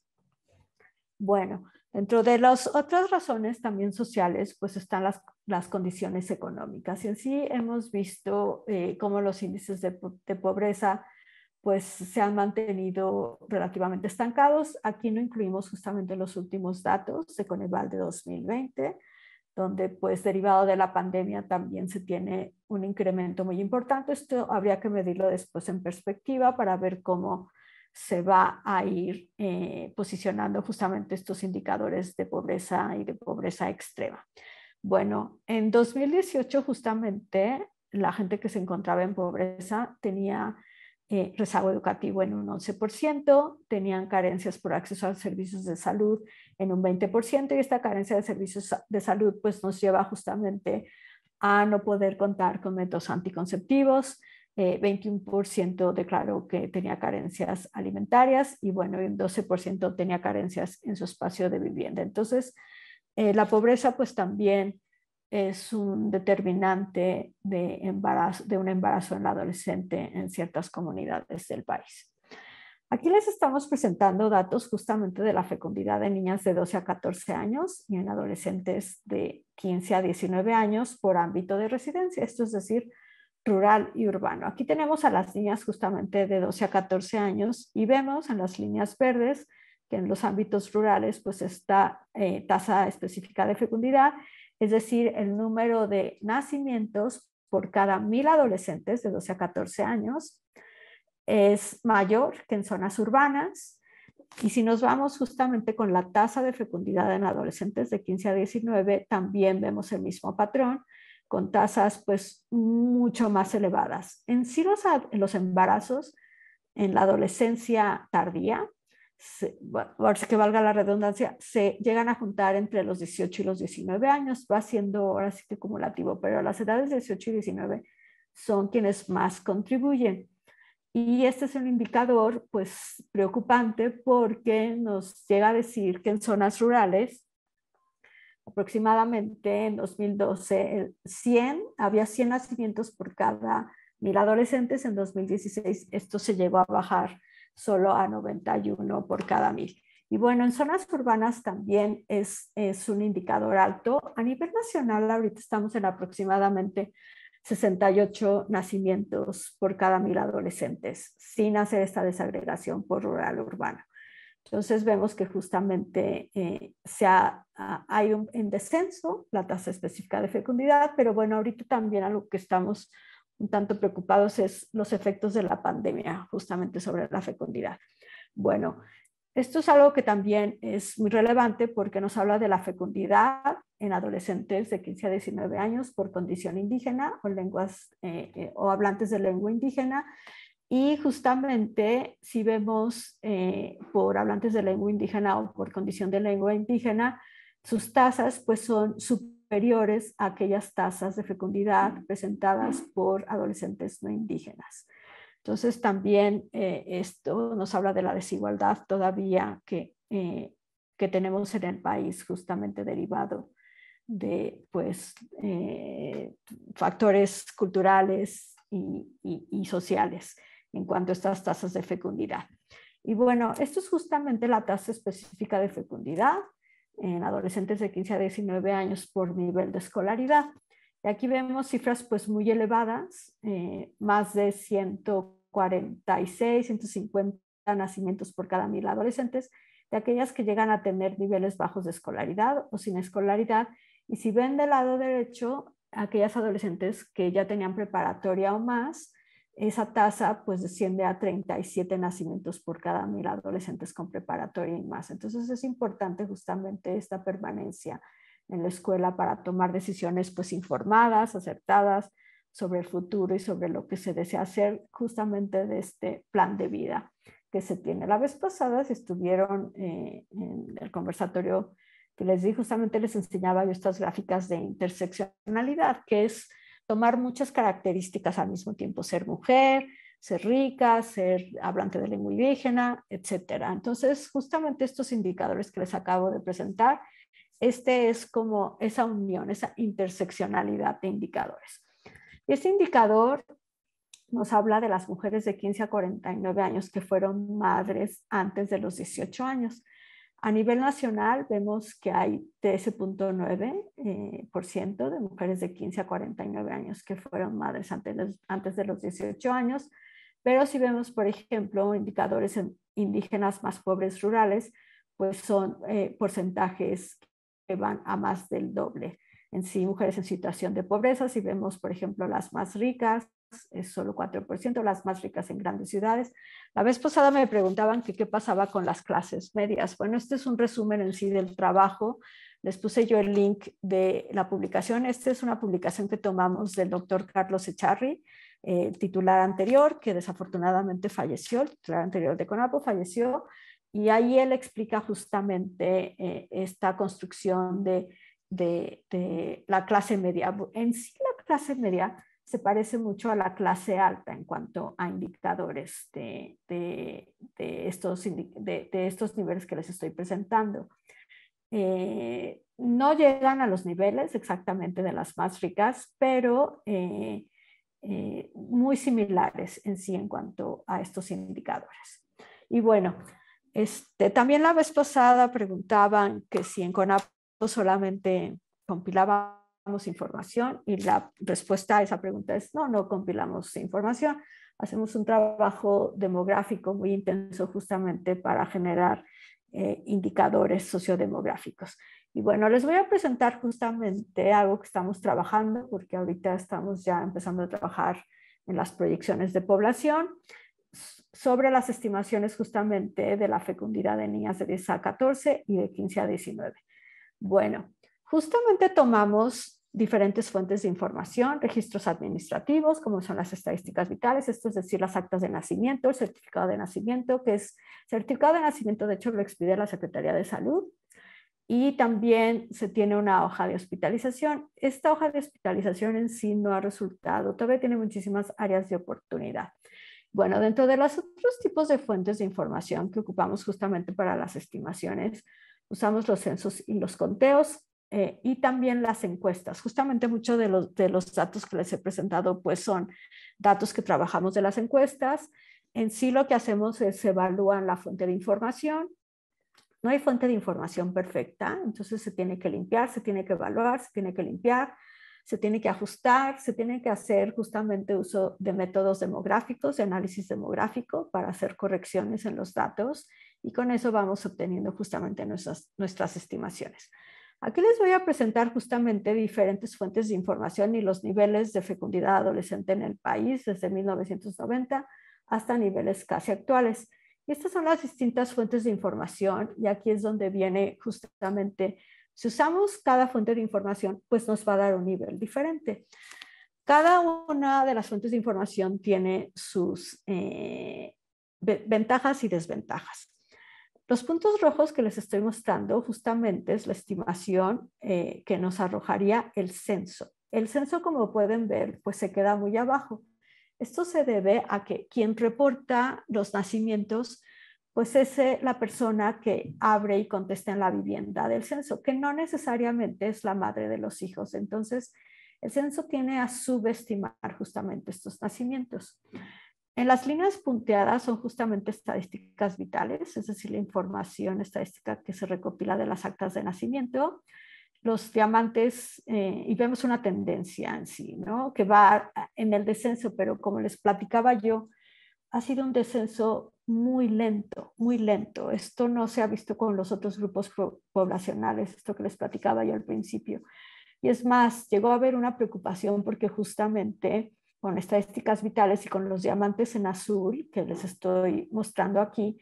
Bueno, dentro de las otras razones también sociales pues están las, las condiciones económicas y en sí hemos visto eh, cómo los índices de, de pobreza pues se han mantenido relativamente estancados. Aquí no incluimos justamente los últimos datos de Coneval de dos mil veinte, donde pues derivado de la pandemia también se tiene un incremento muy importante. Esto habría que medirlo después en perspectiva para ver cómo se va a ir eh, posicionando justamente estos indicadores de pobreza y de pobreza extrema. Bueno, en dos mil dieciocho justamente la gente que se encontraba en pobreza tenía eh, rezago educativo en un once por ciento, tenían carencias por acceso a servicios de salud en un veinte por ciento y esta carencia de servicios de salud pues nos lleva justamente a no poder contar con métodos anticonceptivos. Eh, veintiuno por ciento declaró que tenía carencias alimentarias y bueno, un doce por ciento tenía carencias en su espacio de vivienda. Entonces, eh, la pobreza pues también es un determinante de, embarazo, de un embarazo en la adolescente en ciertas comunidades del país. Aquí les estamos presentando datos justamente de la fecundidad de niñas de doce a catorce años y en adolescentes de quince a diecinueve años por ámbito de residencia, esto es decir, rural y urbano. Aquí tenemos a las niñas justamente de doce a catorce años y vemos en las líneas verdes que en los ámbitos rurales pues está eh, tasa específica de fecundidad, es decir, el número de nacimientos por cada mil adolescentes de doce a catorce años es mayor que en zonas urbanas. Y si nos vamos justamente con la tasa de fecundidad en adolescentes de quince a diecinueve, también vemos el mismo patrón, con tasas pues mucho más elevadas. En sí los, los embarazos en la adolescencia tardía se, bueno, ahora que valga la redundancia, se llegan a juntar entre los dieciocho y los diecinueve años, va siendo ahora sí que cumulativo, pero las edades dieciocho y diecinueve son quienes más contribuyen. Y este es un indicador pues preocupante porque nos llega a decir que en zonas rurales, aproximadamente en dos mil doce, cien, había cien nacimientos por cada mil adolescentes. En dos mil dieciséis esto se llegó a bajar solo a noventa y uno por cada mil. Y bueno, en zonas urbanas también es, es un indicador alto. A nivel nacional ahorita estamos en aproximadamente sesenta y ocho nacimientos por cada mil adolescentes, sin hacer esta desagregación por rural urbano. Entonces vemos que justamente eh, se ha, hay un, en descenso la tasa específica de fecundidad, pero bueno, ahorita también a lo que estamos un tanto preocupados es los efectos de la pandemia justamente sobre la fecundidad. Bueno, esto es algo que también es muy relevante porque nos habla de la fecundidad en adolescentes de quince a diecinueve años por condición indígena o lenguas eh, eh, o hablantes de lengua indígena. Y justamente si vemos eh, por hablantes de lengua indígena o por condición de lengua indígena, sus tasas pues son superiores a aquellas tasas de fecundidad presentadas por adolescentes no indígenas. Entonces también eh, esto nos habla de la desigualdad todavía que, eh, que tenemos en el país, justamente derivado de pues, eh, factores culturales y, y, y sociales en cuanto a estas tasas de fecundidad. Y bueno, esto es justamente la tasa específica de fecundidad en adolescentes de quince a diecinueve años por nivel de escolaridad. Y aquí vemos cifras pues muy elevadas, eh, más de ciento cuarenta y seis, ciento cincuenta nacimientos por cada mil adolescentes, de aquellas que llegan a tener niveles bajos de escolaridad o sin escolaridad. Y si ven del lado derecho, aquellas adolescentes que ya tenían preparatoria o más, esa tasa pues desciende a treinta y siete nacimientos por cada mil adolescentes con preparatoria y más. Entonces es importante justamente esta permanencia en la escuela para tomar decisiones pues informadas, acertadas sobre el futuro y sobre lo que se desea hacer justamente de este plan de vida que se tiene. La vez pasada, si estuvieron eh, en el conversatorio que les di, justamente les enseñaba yo estas gráficas de interseccionalidad, que es tomar muchas características al mismo tiempo, ser mujer, ser rica, ser hablante de lengua indígena, etcétera. Entonces, justamente estos indicadores que les acabo de presentar, este es como esa unión, esa interseccionalidad de indicadores. Este indicador nos habla de las mujeres de quince a cuarenta y nueve años que fueron madres antes de los dieciocho años. A nivel nacional vemos que hay trece punto nueve por ciento de mujeres de quince a cuarenta y nueve años que fueron madres antes de, antes de los dieciocho años, pero si vemos, por ejemplo, indicadores en indígenas más pobres rurales, pues son eh, porcentajes que van a más del doble. En sí, mujeres en situación de pobreza, si vemos, por ejemplo, las más ricas, es solo cuatro por ciento, las más ricas en grandes ciudades. La vez pasada me preguntaban que qué pasaba con las clases medias. Bueno, este es un resumen en sí del trabajo. Les puse yo el link de la publicación. Esta es una publicación que tomamos del doctor Carlos Echarri, eh, el titular anterior, que desafortunadamente falleció, el titular anterior de CONAPO falleció, y ahí él explica justamente eh, esta construcción de, de, de la clase media. En sí, la clase media se parece mucho a la clase alta en cuanto a indicadores de, de, de, estos, de, de estos niveles que les estoy presentando. Eh, no llegan a los niveles exactamente de las más ricas, pero eh, eh, muy similares en sí en cuanto a estos indicadores. Y bueno, este, también la vez pasada preguntaban que si en CONAPO solamente compilaban información, y la respuesta a esa pregunta es no, no compilamos información, hacemos un trabajo demográfico muy intenso justamente para generar eh, indicadores sociodemográficos. Y bueno, les voy a presentar justamente algo que estamos trabajando, porque ahorita estamos ya empezando a trabajar en las proyecciones de población sobre las estimaciones justamente de la fecundidad de niñas de diez a catorce y de quince a diecinueve. Bueno, justamente tomamos diferentes fuentes de información, registros administrativos, como son las estadísticas vitales, esto es decir, las actas de nacimiento, el certificado de nacimiento, que es certificado de nacimiento, de hecho lo expide la Secretaría de Salud, y también se tiene una hoja de hospitalización. Esta hoja de hospitalización en sí no ha resultado, todavía tiene muchísimas áreas de oportunidad. Bueno, dentro de los otros tipos de fuentes de información que ocupamos justamente para las estimaciones, usamos los censos y los conteos, Eh, y también las encuestas. Justamente muchos de los, de los datos que les he presentado pues son datos que trabajamos de las encuestas. En sí lo que hacemos es evaluar la fuente de información. No hay fuente de información perfecta, entonces se tiene que limpiar, se tiene que evaluar, se tiene que limpiar, se tiene que ajustar, se tiene que hacer justamente uso de métodos demográficos, de análisis demográfico para hacer correcciones en los datos, y con eso vamos obteniendo justamente nuestras, nuestras estimaciones. Aquí les voy a presentar justamente diferentes fuentes de información y los niveles de fecundidad adolescente en el país desde mil novecientos noventa hasta niveles casi actuales. Y estas son las distintas fuentes de información, y aquí es donde viene justamente, si usamos cada fuente de información, pues nos va a dar un nivel diferente. Cada una de las fuentes de información tiene sus eh, ventajas y desventajas. Los puntos rojos que les estoy mostrando justamente es la estimación eh, que nos arrojaría el censo. El censo, como pueden ver, pues se queda muy abajo. Esto se debe a que quien reporta los nacimientos, pues es la persona que abre y contesta en la vivienda del censo, que no necesariamente es la madre de los hijos. Entonces, el censo tiene a subestimar justamente estos nacimientos. En las líneas punteadas son justamente estadísticas vitales, es decir, la información estadística que se recopila de las actas de nacimiento. Los diamantes, eh, y vemos una tendencia en sí, ¿no? Que va en el descenso, pero como les platicaba yo, ha sido un descenso muy lento, muy lento. Esto no se ha visto con los otros grupos poblacionales, esto que les platicaba yo al principio. Y es más, llegó a haber una preocupación porque justamente con estadísticas vitales y con los diamantes en azul, que les estoy mostrando aquí,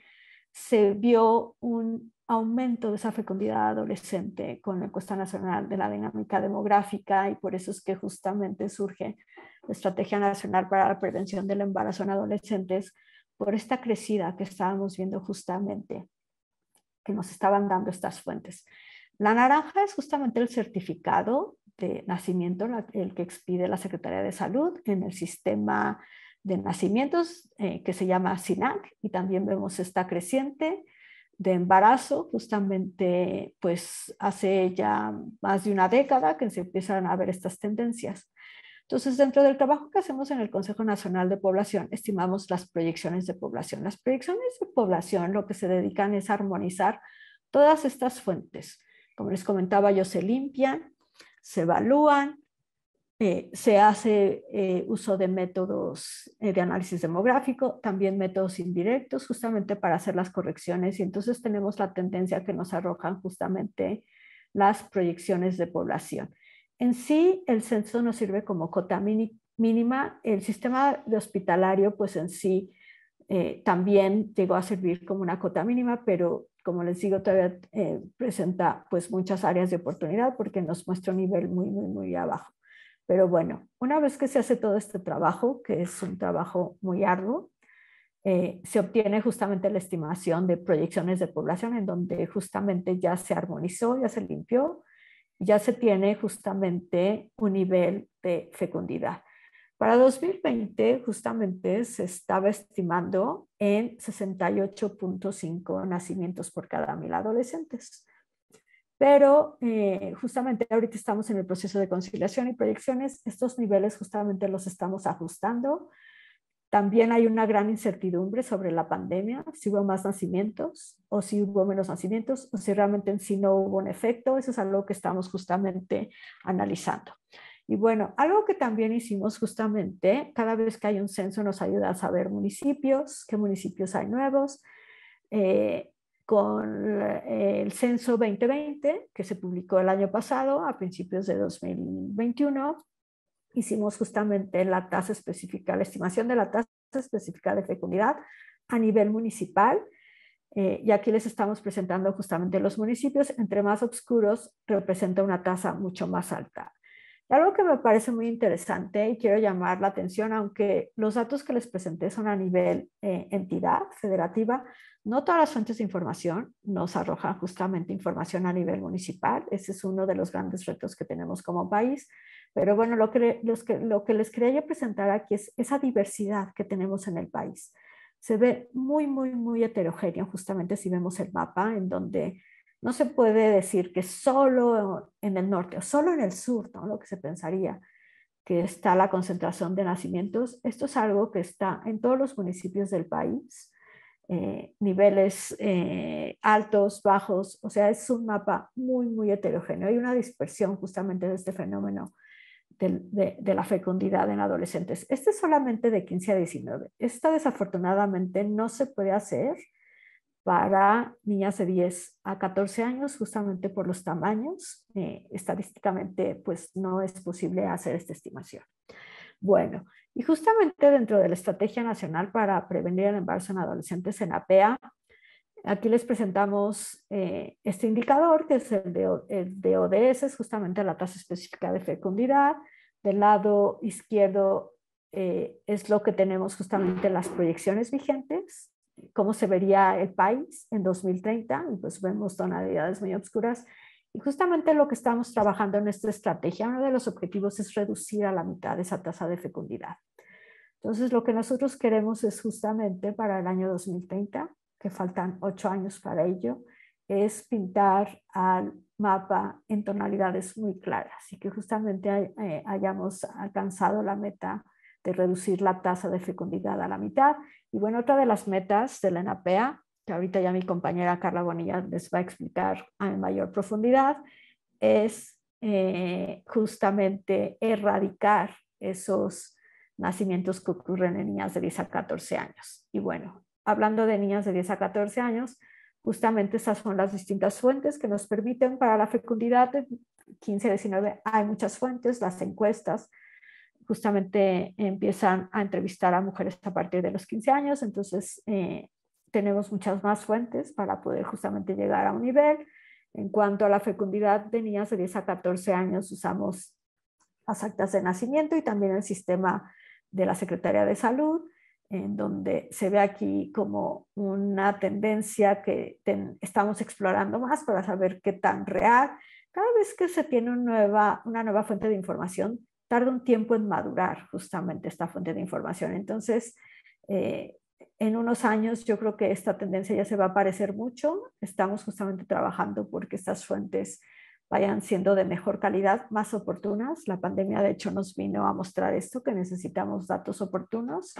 se vio un aumento de esa fecundidad adolescente con la encuesta nacional de la dinámica demográfica, y por eso es que justamente surge la Estrategia Nacional para la Prevención del Embarazo en Adolescentes, por esta crecida que estábamos viendo justamente, que nos estaban dando estas fuentes. La naranja es justamente el certificado de nacimiento, el que expide la Secretaría de Salud en el sistema de nacimientos eh, que se llama SINAC, y también vemos esta creciente de embarazo, justamente pues hace ya más de una década que se empiezan a ver estas tendencias. Entonces, dentro del trabajo que hacemos en el Consejo Nacional de Población, estimamos las proyecciones de población. Las proyecciones de población lo que se dedican es a armonizar todas estas fuentes. Como les comentaba yo, se limpian, se evalúan, eh, se hace eh, uso de métodos eh, de análisis demográfico, también métodos indirectos, justamente para hacer las correcciones, y entonces tenemos la tendencia que nos arrojan justamente las proyecciones de población. En sí, el censo nos sirve como cota mínima. El sistema de hospitalario, pues en sí, eh, también llegó a servir como una cota mínima, pero como les digo, todavía eh, presenta pues muchas áreas de oportunidad porque nos muestra un nivel muy, muy, muy abajo. Pero bueno, una vez que se hace todo este trabajo, que es un trabajo muy arduo, eh, se obtiene justamente la estimación de proyecciones de población, en donde justamente ya se armonizó, ya se limpió, ya se tiene justamente un nivel de fecundidad. Para dos mil veinte justamente se estaba estimando en sesenta y ocho punto cinco nacimientos por cada mil adolescentes. Pero eh, justamente ahorita estamos en el proceso de conciliación y proyecciones. Estos niveles justamente los estamos ajustando. También hay una gran incertidumbre sobre la pandemia, si hubo más nacimientos o si hubo menos nacimientos, o si realmente en sí no hubo un efecto. Eso es algo que estamos justamente analizando. Y bueno, algo que también hicimos justamente, cada vez que hay un censo nos ayuda a saber municipios, qué municipios hay nuevos. Eh, con el censo veinte veinte, que se publicó el año pasado, a principios de dos mil veintiuno, hicimos justamente la tasa específica, la estimación de la tasa específica de fecundidad a nivel municipal. Eh, y aquí les estamos presentando justamente los municipios. Entre más oscuros representa una tasa mucho más alta. Y algo que me parece muy interesante y quiero llamar la atención, aunque los datos que les presenté son a nivel eh, entidad federativa, no todas las fuentes de información nos arrojan justamente información a nivel municipal. Ese es uno de los grandes retos que tenemos como país. Pero bueno, lo que, los que, lo que les quería presentar aquí es esa diversidad que tenemos en el país. Se ve muy, muy, muy heterogéneo justamente si vemos el mapa, en donde no se puede decir que solo en el norte o solo en el sur, ¿no? Lo que se pensaría que está la concentración de nacimientos. Esto es algo que está en todos los municipios del país, eh, niveles eh, altos, bajos, o sea, es un mapa muy, muy heterogéneo. Hay una dispersión justamente de este fenómeno de, de, de la fecundidad en adolescentes. Este es solamente de quince a diecinueve. Esta desafortunadamente no se puede hacer para niñas de diez a catorce años, justamente por los tamaños. Eh, estadísticamente, pues no es posible hacer esta estimación. Bueno, y justamente dentro de la Estrategia Nacional para Prevenir el Embarazo en Adolescentes, en A P E A, aquí les presentamos eh, este indicador, que es el de, el de O D S, es justamente la tasa específica de fecundidad. Del lado izquierdo eh, es lo que tenemos justamente las proyecciones vigentes, cómo se vería el país en dos mil treinta, y pues vemos tonalidades muy oscuras. Y justamente lo que estamos trabajando en esta estrategia, uno de los objetivos es reducir a la mitad esa tasa de fecundidad. Entonces, lo que nosotros queremos es justamente para el año dos mil treinta, que faltan ocho años para ello, es pintar al mapa en tonalidades muy claras y que justamente eh, hayamos alcanzado la meta de reducir la tasa de fecundidad a la mitad. Y bueno, otra de las metas de la ENAPEA, que ahorita ya mi compañera Carla Bonilla les va a explicar en mayor profundidad, es eh, justamente erradicar esos nacimientos que ocurren en niñas de diez a catorce años. Y bueno, hablando de niñas de diez a catorce años, justamente estas son las distintas fuentes que nos permiten para la fecundidad de quince a diecinueve. Hay muchas fuentes, las encuestas justamente empiezan a entrevistar a mujeres a partir de los quince años, entonces eh, tenemos muchas más fuentes para poder justamente llegar a un nivel. En cuanto a la fecundidad de niñas de diez a catorce años, usamos las actas de nacimiento y también el sistema de la Secretaría de Salud, en donde se ve aquí como una tendencia que ten, estamos explorando más para saber qué tan real. Cada vez que se tiene una nueva, una nueva fuente de información, tarda un tiempo en madurar justamente esta fuente de información. Entonces, eh, en unos años yo creo que esta tendencia ya se va a parecer mucho. Estamos justamente trabajando porque estas fuentes vayan siendo de mejor calidad, más oportunas. La pandemia de hecho nos vino a mostrar esto, que necesitamos datos oportunos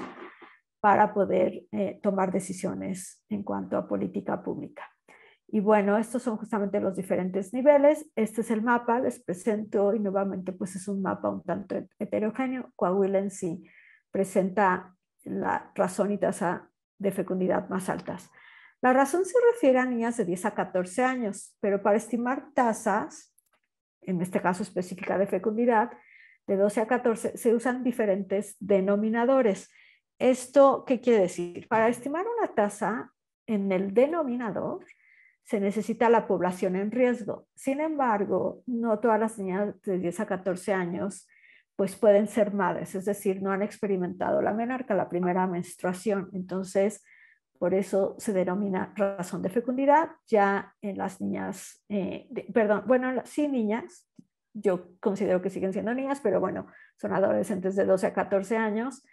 para poder eh, tomar decisiones en cuanto a política pública. Y bueno, estos son justamente los diferentes niveles. Este es el mapa, les presento, y nuevamente pues es un mapa un tanto heterogéneo. Coahuila en sí presenta la razón y tasa de fecundidad más altas. La razón se refiere a niñas de diez a catorce años, pero para estimar tasas, en este caso específica de fecundidad, de doce a catorce, se usan diferentes denominadores. ¿Esto qué quiere decir? Para estimar una tasa en el denominador, se necesita la población en riesgo. Sin embargo, no todas las niñas de diez a catorce años pues pueden ser madres, es decir, no han experimentado la menarca, la primera menstruación. Entonces, por eso se denomina razón de fecundidad. Ya en las niñas, eh, de, perdón, bueno, sí niñas, yo considero que siguen siendo niñas, pero bueno, son adolescentes de doce a catorce años,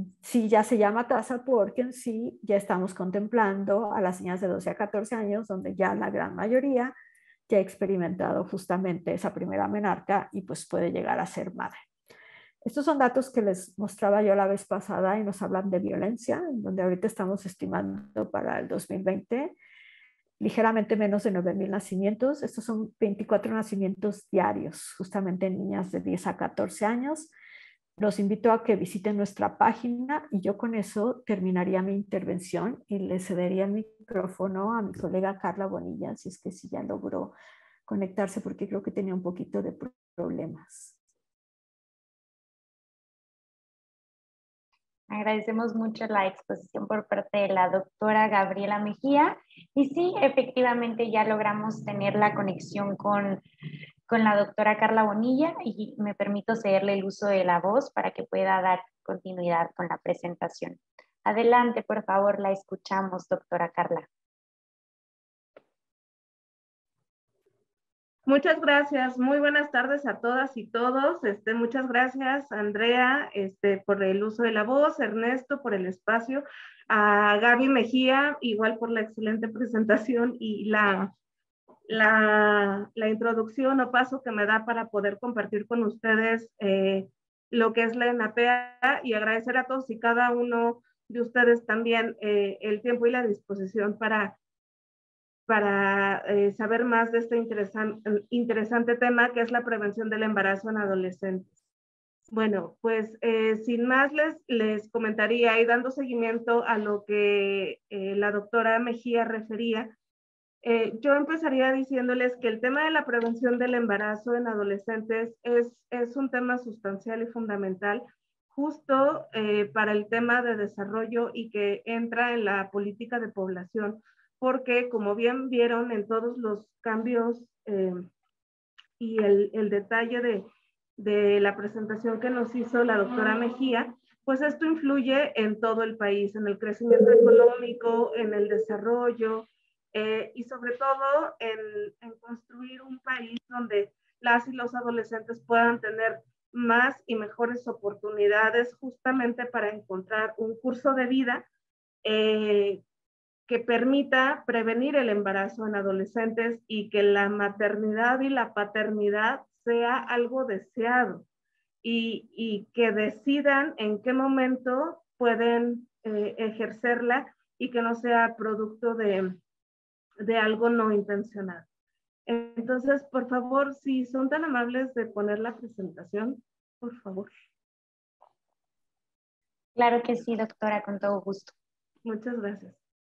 sí ya se llama tasa porque en sí ya estamos contemplando a las niñas de doce a catorce años, donde ya la gran mayoría ya ha experimentado justamente esa primera menarca y pues puede llegar a ser madre. Estos son datos que les mostraba yo la vez pasada y nos hablan de violencia, donde ahorita estamos estimando para el dos mil veinte ligeramente menos de nueve mil nacimientos. Estos son veinticuatro nacimientos diarios, justamente en niñas de diez a catorce años. Los invito a que visiten nuestra página y yo con eso terminaría mi intervención y le cedería el micrófono a mi colega Carla Bonilla, si es que sí ya logró conectarse, porque creo que tenía un poquito de problemas. Agradecemos mucho la exposición por parte de la doctora Gabriela Mejía. Y sí, efectivamente ya logramos tener la conexión con, con la doctora Carla Bonilla y me permito cederle el uso de la voz para que pueda dar continuidad con la presentación. Adelante, por favor, la escuchamos, doctora Carla. Muchas gracias, muy buenas tardes a todas y todos. Este, muchas gracias, Andrea, este, por el uso de la voz, Ernesto, por el espacio, a Gaby Mejía, igual por la excelente presentación y la, la, la introducción o paso que me da para poder compartir con ustedes eh, lo que es la ENAPEA, y agradecer a todos y cada uno de ustedes también eh, el tiempo y la disposición para para eh, saber más de este interesan, interesante tema que es la prevención del embarazo en adolescentes. Bueno, pues eh, sin más les, les comentaría y dando seguimiento a lo que eh, la doctora Mejía refería, eh, yo empezaría diciéndoles que el tema de la prevención del embarazo en adolescentes es, es un tema sustancial y fundamental justo eh, para el tema de desarrollo y que entra en la política de población, porque como bien vieron en todos los cambios eh, y el, el detalle de, de la presentación que nos hizo la doctora Mejía, pues esto influye en todo el país, en el crecimiento económico, en el desarrollo eh, y sobre todo en, en construir un país donde las y los adolescentes puedan tener más y mejores oportunidades justamente para encontrar un curso de vida eh, que permita prevenir el embarazo en adolescentes y que la maternidad y la paternidad sea algo deseado y, y que decidan en qué momento pueden eh, ejercerla y que no sea producto de, de algo no intencional. Entonces, por favor, si son tan amables de poner la presentación, por favor. Claro que sí, doctora, con todo gusto. Muchas gracias.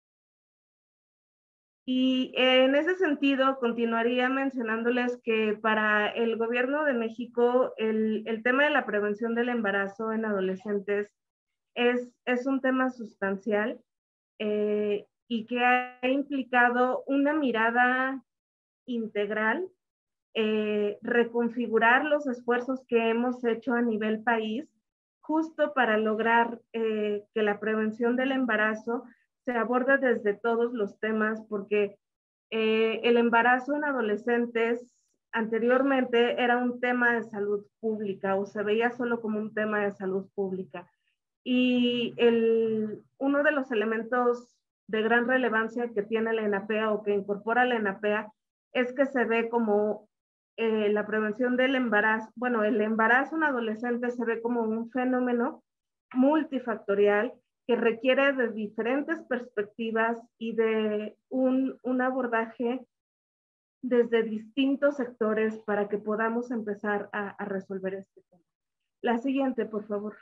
Y en ese sentido, continuaría mencionándoles que para el gobierno de México, el, el tema de la prevención del embarazo en adolescentes es, es un tema sustancial eh, y que ha implicado una mirada integral, eh, reconfigurar los esfuerzos que hemos hecho a nivel país, justo para lograr eh, que la prevención del embarazo se aborda desde todos los temas, porque eh, el embarazo en adolescentes anteriormente era un tema de salud pública o se veía solo como un tema de salud pública. Y el, uno de los elementos de gran relevancia que tiene la ENAPEA o que incorpora la ENAPEA es que se ve como eh, la prevención del embarazo, bueno, el embarazo en adolescentes se ve como un fenómeno multifactorial que requiere de diferentes perspectivas y de un, un abordaje desde distintos sectores para que podamos empezar a, a resolver este tema. La siguiente, por favor.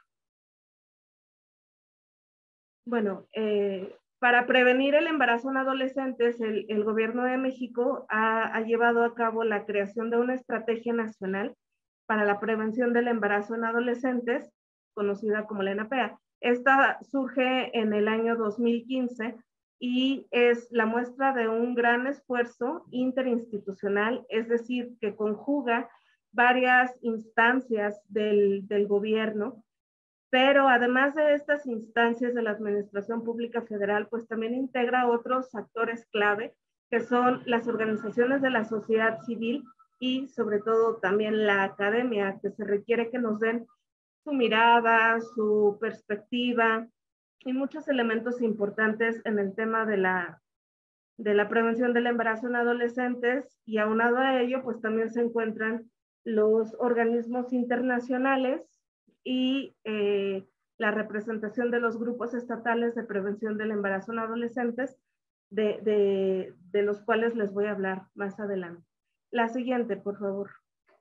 Bueno, eh, para prevenir el embarazo en adolescentes, el, el Gobierno de México ha, ha llevado a cabo la creación de una estrategia nacional para la prevención del embarazo en adolescentes, conocida como la ENAPEA. Esta surge en el año dos mil quince y es la muestra de un gran esfuerzo interinstitucional, es decir, que conjuga varias instancias del, del gobierno, pero además de estas instancias de la Administración Pública Federal, pues también integra otros actores clave, que son las organizaciones de la sociedad civil y sobre todo también la academia, que se requiere que nos den su mirada, su perspectiva y muchos elementos importantes en el tema de la, de la prevención del embarazo en adolescentes, y aunado a ello, pues también se encuentran los organismos internacionales y eh, la representación de los grupos estatales de prevención del embarazo en adolescentes, de, de, de los cuales les voy a hablar más adelante. La siguiente, por favor.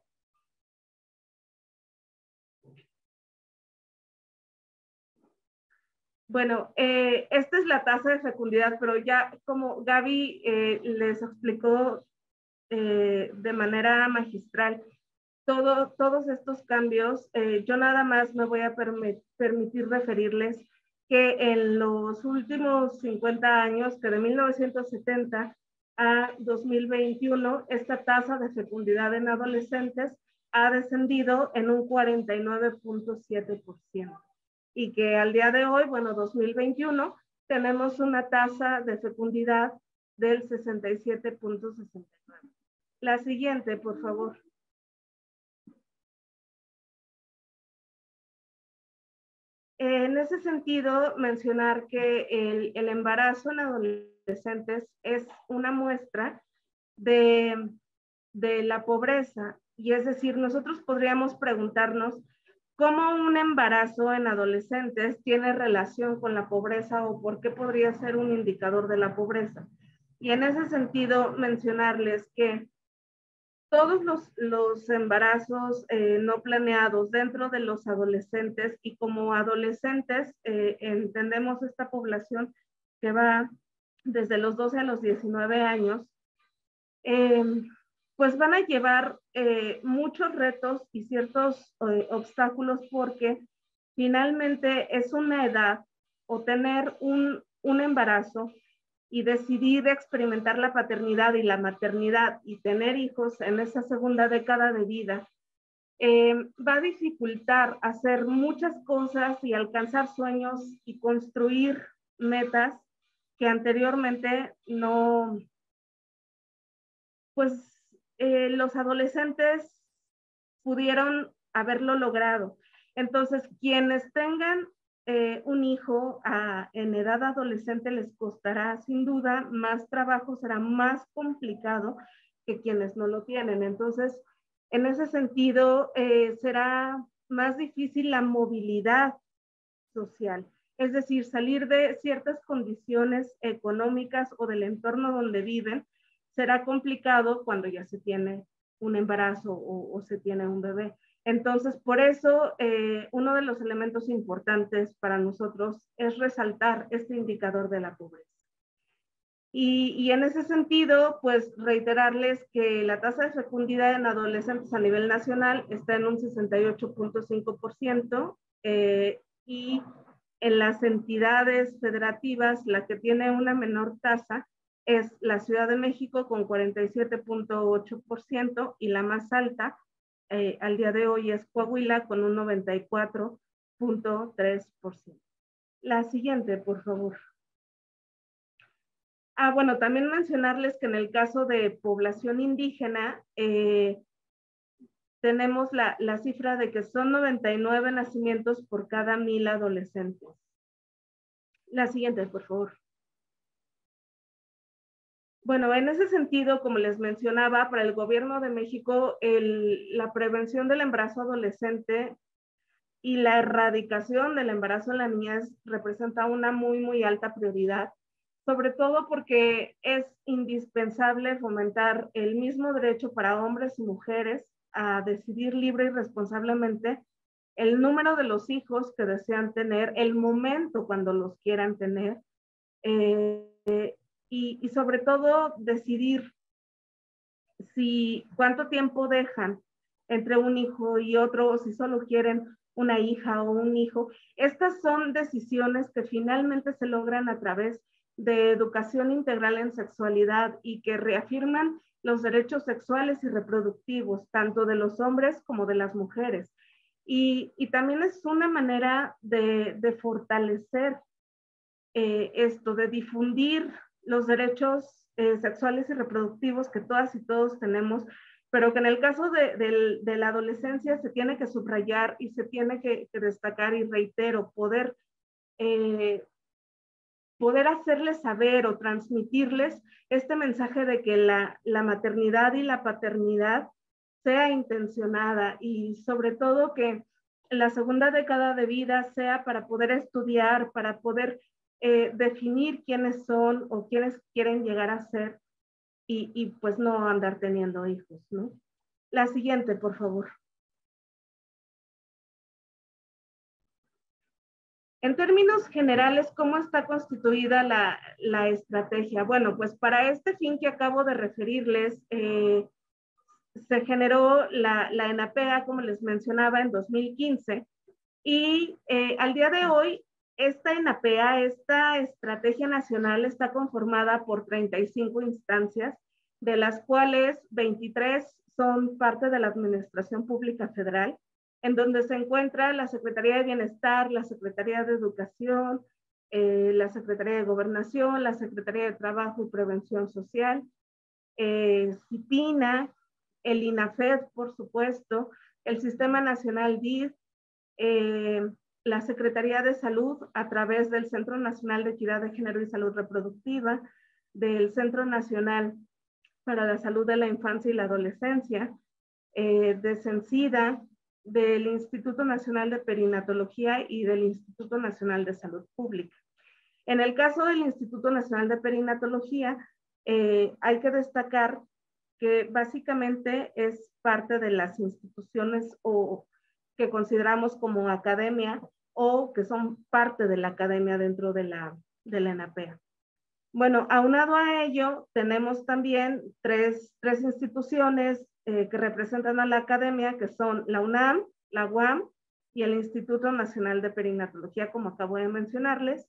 Bueno, eh, esta es la tasa de fecundidad, pero ya como Gaby eh, les explicó eh, de manera magistral todo, todos estos cambios, eh, yo nada más me voy a permi- permitir referirles que en los últimos cincuenta años, que de mil novecientos setenta a dos mil veintiuno, esta tasa de fecundidad en adolescentes ha descendido en un cuarenta y nueve punto siete por ciento. Y que al día de hoy, bueno, dos mil veintiuno, tenemos una tasa de fecundidad del sesenta y siete punto sesenta y nueve. La siguiente, por favor. En ese sentido, mencionar que el, el embarazo en adolescentes es una muestra de, de la pobreza. Y es decir, nosotros podríamos preguntarnos cómo un embarazo en adolescentes tiene relación con la pobreza o por qué podría ser un indicador de la pobreza. Y en ese sentido, mencionarles que todos los, los embarazos eh, no planeados dentro de los adolescentes, y como adolescentes eh, entendemos esta población que va desde los doce a los diecinueve años, eh, pues van a llevar eh, muchos retos y ciertos eh, obstáculos, porque finalmente es una edad, o tener un, un embarazo y decidir experimentar la paternidad y la maternidad y tener hijos en esa segunda década de vida, eh, va a dificultar hacer muchas cosas y alcanzar sueños y construir metas que anteriormente no, pues eh, los adolescentes pudieron haberlo logrado. Entonces, quienes tengan eh, un hijo a, en edad adolescente les costará sin duda más trabajo, será más complicado que quienes no lo tienen. Entonces, en ese sentido, eh, será más difícil la movilidad social. Es decir, salir de ciertas condiciones económicas o del entorno donde viven será complicado cuando ya se tiene un embarazo o, o se tiene un bebé. Entonces, por eso, eh, uno de los elementos importantes para nosotros es resaltar este indicador de la pobreza. Y, y en ese sentido, pues reiterarles que la tasa de fecundidad en adolescentes a nivel nacional está en un sesenta y ocho punto cinco por ciento, eh, y en las entidades federativas la que tiene una menor tasa es la Ciudad de México con cuarenta y siete punto ocho por ciento, y la más alta eh, al día de hoy es Coahuila con un noventa y cuatro punto tres por ciento. La siguiente, por favor. Ah, bueno, también mencionarles que en el caso de población indígena, eh, tenemos la, la cifra de que son noventa y nueve nacimientos por cada mil adolescentes. La siguiente, por favor. Bueno, en ese sentido, como les mencionaba, para el Gobierno de México, el, la prevención del embarazo adolescente y la erradicación del embarazo en la niñez representa una muy, muy alta prioridad, sobre todo porque es indispensable fomentar el mismo derecho para hombres y mujeres a decidir libre y responsablemente el número de los hijos que desean tener, el momento cuando los quieran tener, eh, y, y sobre todo decidir si cuánto tiempo dejan entre un hijo y otro, o si solo quieren una hija o un hijo. Estas son decisiones que finalmente se logran a través de educación integral en sexualidad y que reafirman los derechos sexuales y reproductivos, tanto de los hombres como de las mujeres. Y, y también es una manera de, de fortalecer eh, esto, de difundir los derechos eh, sexuales y reproductivos que todas y todos tenemos, pero que en el caso de, de, de la adolescencia se tiene que subrayar y se tiene que, que destacar, y reitero, poder, eh, poder hacerles saber o transmitirles este mensaje de que la, la maternidad y la paternidad sea intencionada, y sobre todo que la segunda década de vida sea para poder estudiar, para poder eh, definir quiénes son o quiénes quieren llegar a ser, y, y pues no andar teniendo hijos, ¿no? La siguiente, por favor. En términos generales, ¿cómo está constituida la, la estrategia? Bueno, pues para este fin que acabo de referirles, eh, se generó la, la ENAPEA, como les mencionaba, en dos mil quince, y eh, al día de hoy esta ENAPEA, esta estrategia nacional, está conformada por treinta y cinco instancias, de las cuales veintitrés son parte de la Administración Pública Federal, en donde se encuentra la Secretaría de Bienestar, la Secretaría de Educación, eh, la Secretaría de Gobernación, la Secretaría de Trabajo y Prevención Social, eh, CIPINA, el INAFED, por supuesto, el Sistema Nacional D I F, eh, la Secretaría de Salud a través del Centro Nacional de Equidad de Género y Salud Reproductiva, del Centro Nacional para la Salud de la Infancia y la Adolescencia, eh, de CENSIDA, del Instituto Nacional de Perinatología y del Instituto Nacional de Salud Pública. En el caso del Instituto Nacional de Perinatología, eh, hay que destacar que básicamente es parte de las instituciones o que consideramos como academia o que son parte de la academia dentro de la, de la ENAPEA. Bueno, aunado a ello, tenemos también tres, tres instituciones eh, que representan a la academia, que son la UNAM, la U A M y el Instituto Nacional de Perinatología, como acabo de mencionarles.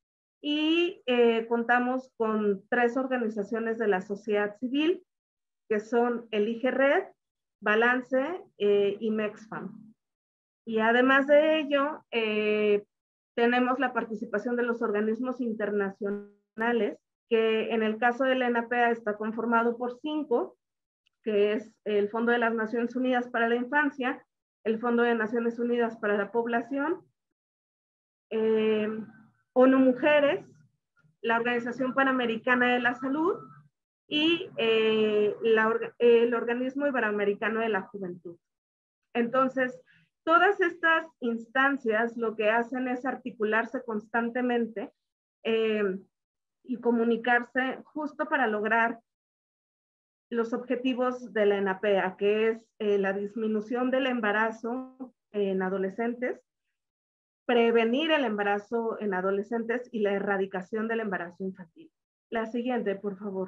Y eh, contamos con tres organizaciones de la sociedad civil, que son el I G Red, Balance eh, y MEXFAM. Y además de ello, eh, tenemos la participación de los organismos internacionales, que en el caso de la ENAPEA está conformado por cinco, que es el Fondo de las Naciones Unidas para la Infancia, el Fondo de Naciones Unidas para la Población, eh, ONU Mujeres, la Organización Panamericana de la Salud y eh, la, el Organismo Iberoamericano de la Juventud. Entonces, todas estas instancias lo que hacen es articularse constantemente eh, y comunicarse justo para lograr los objetivos de la ENAPEA, que es eh, la disminución del embarazo en adolescentes, prevenir el embarazo en adolescentes y la erradicación del embarazo infantil. La siguiente, por favor.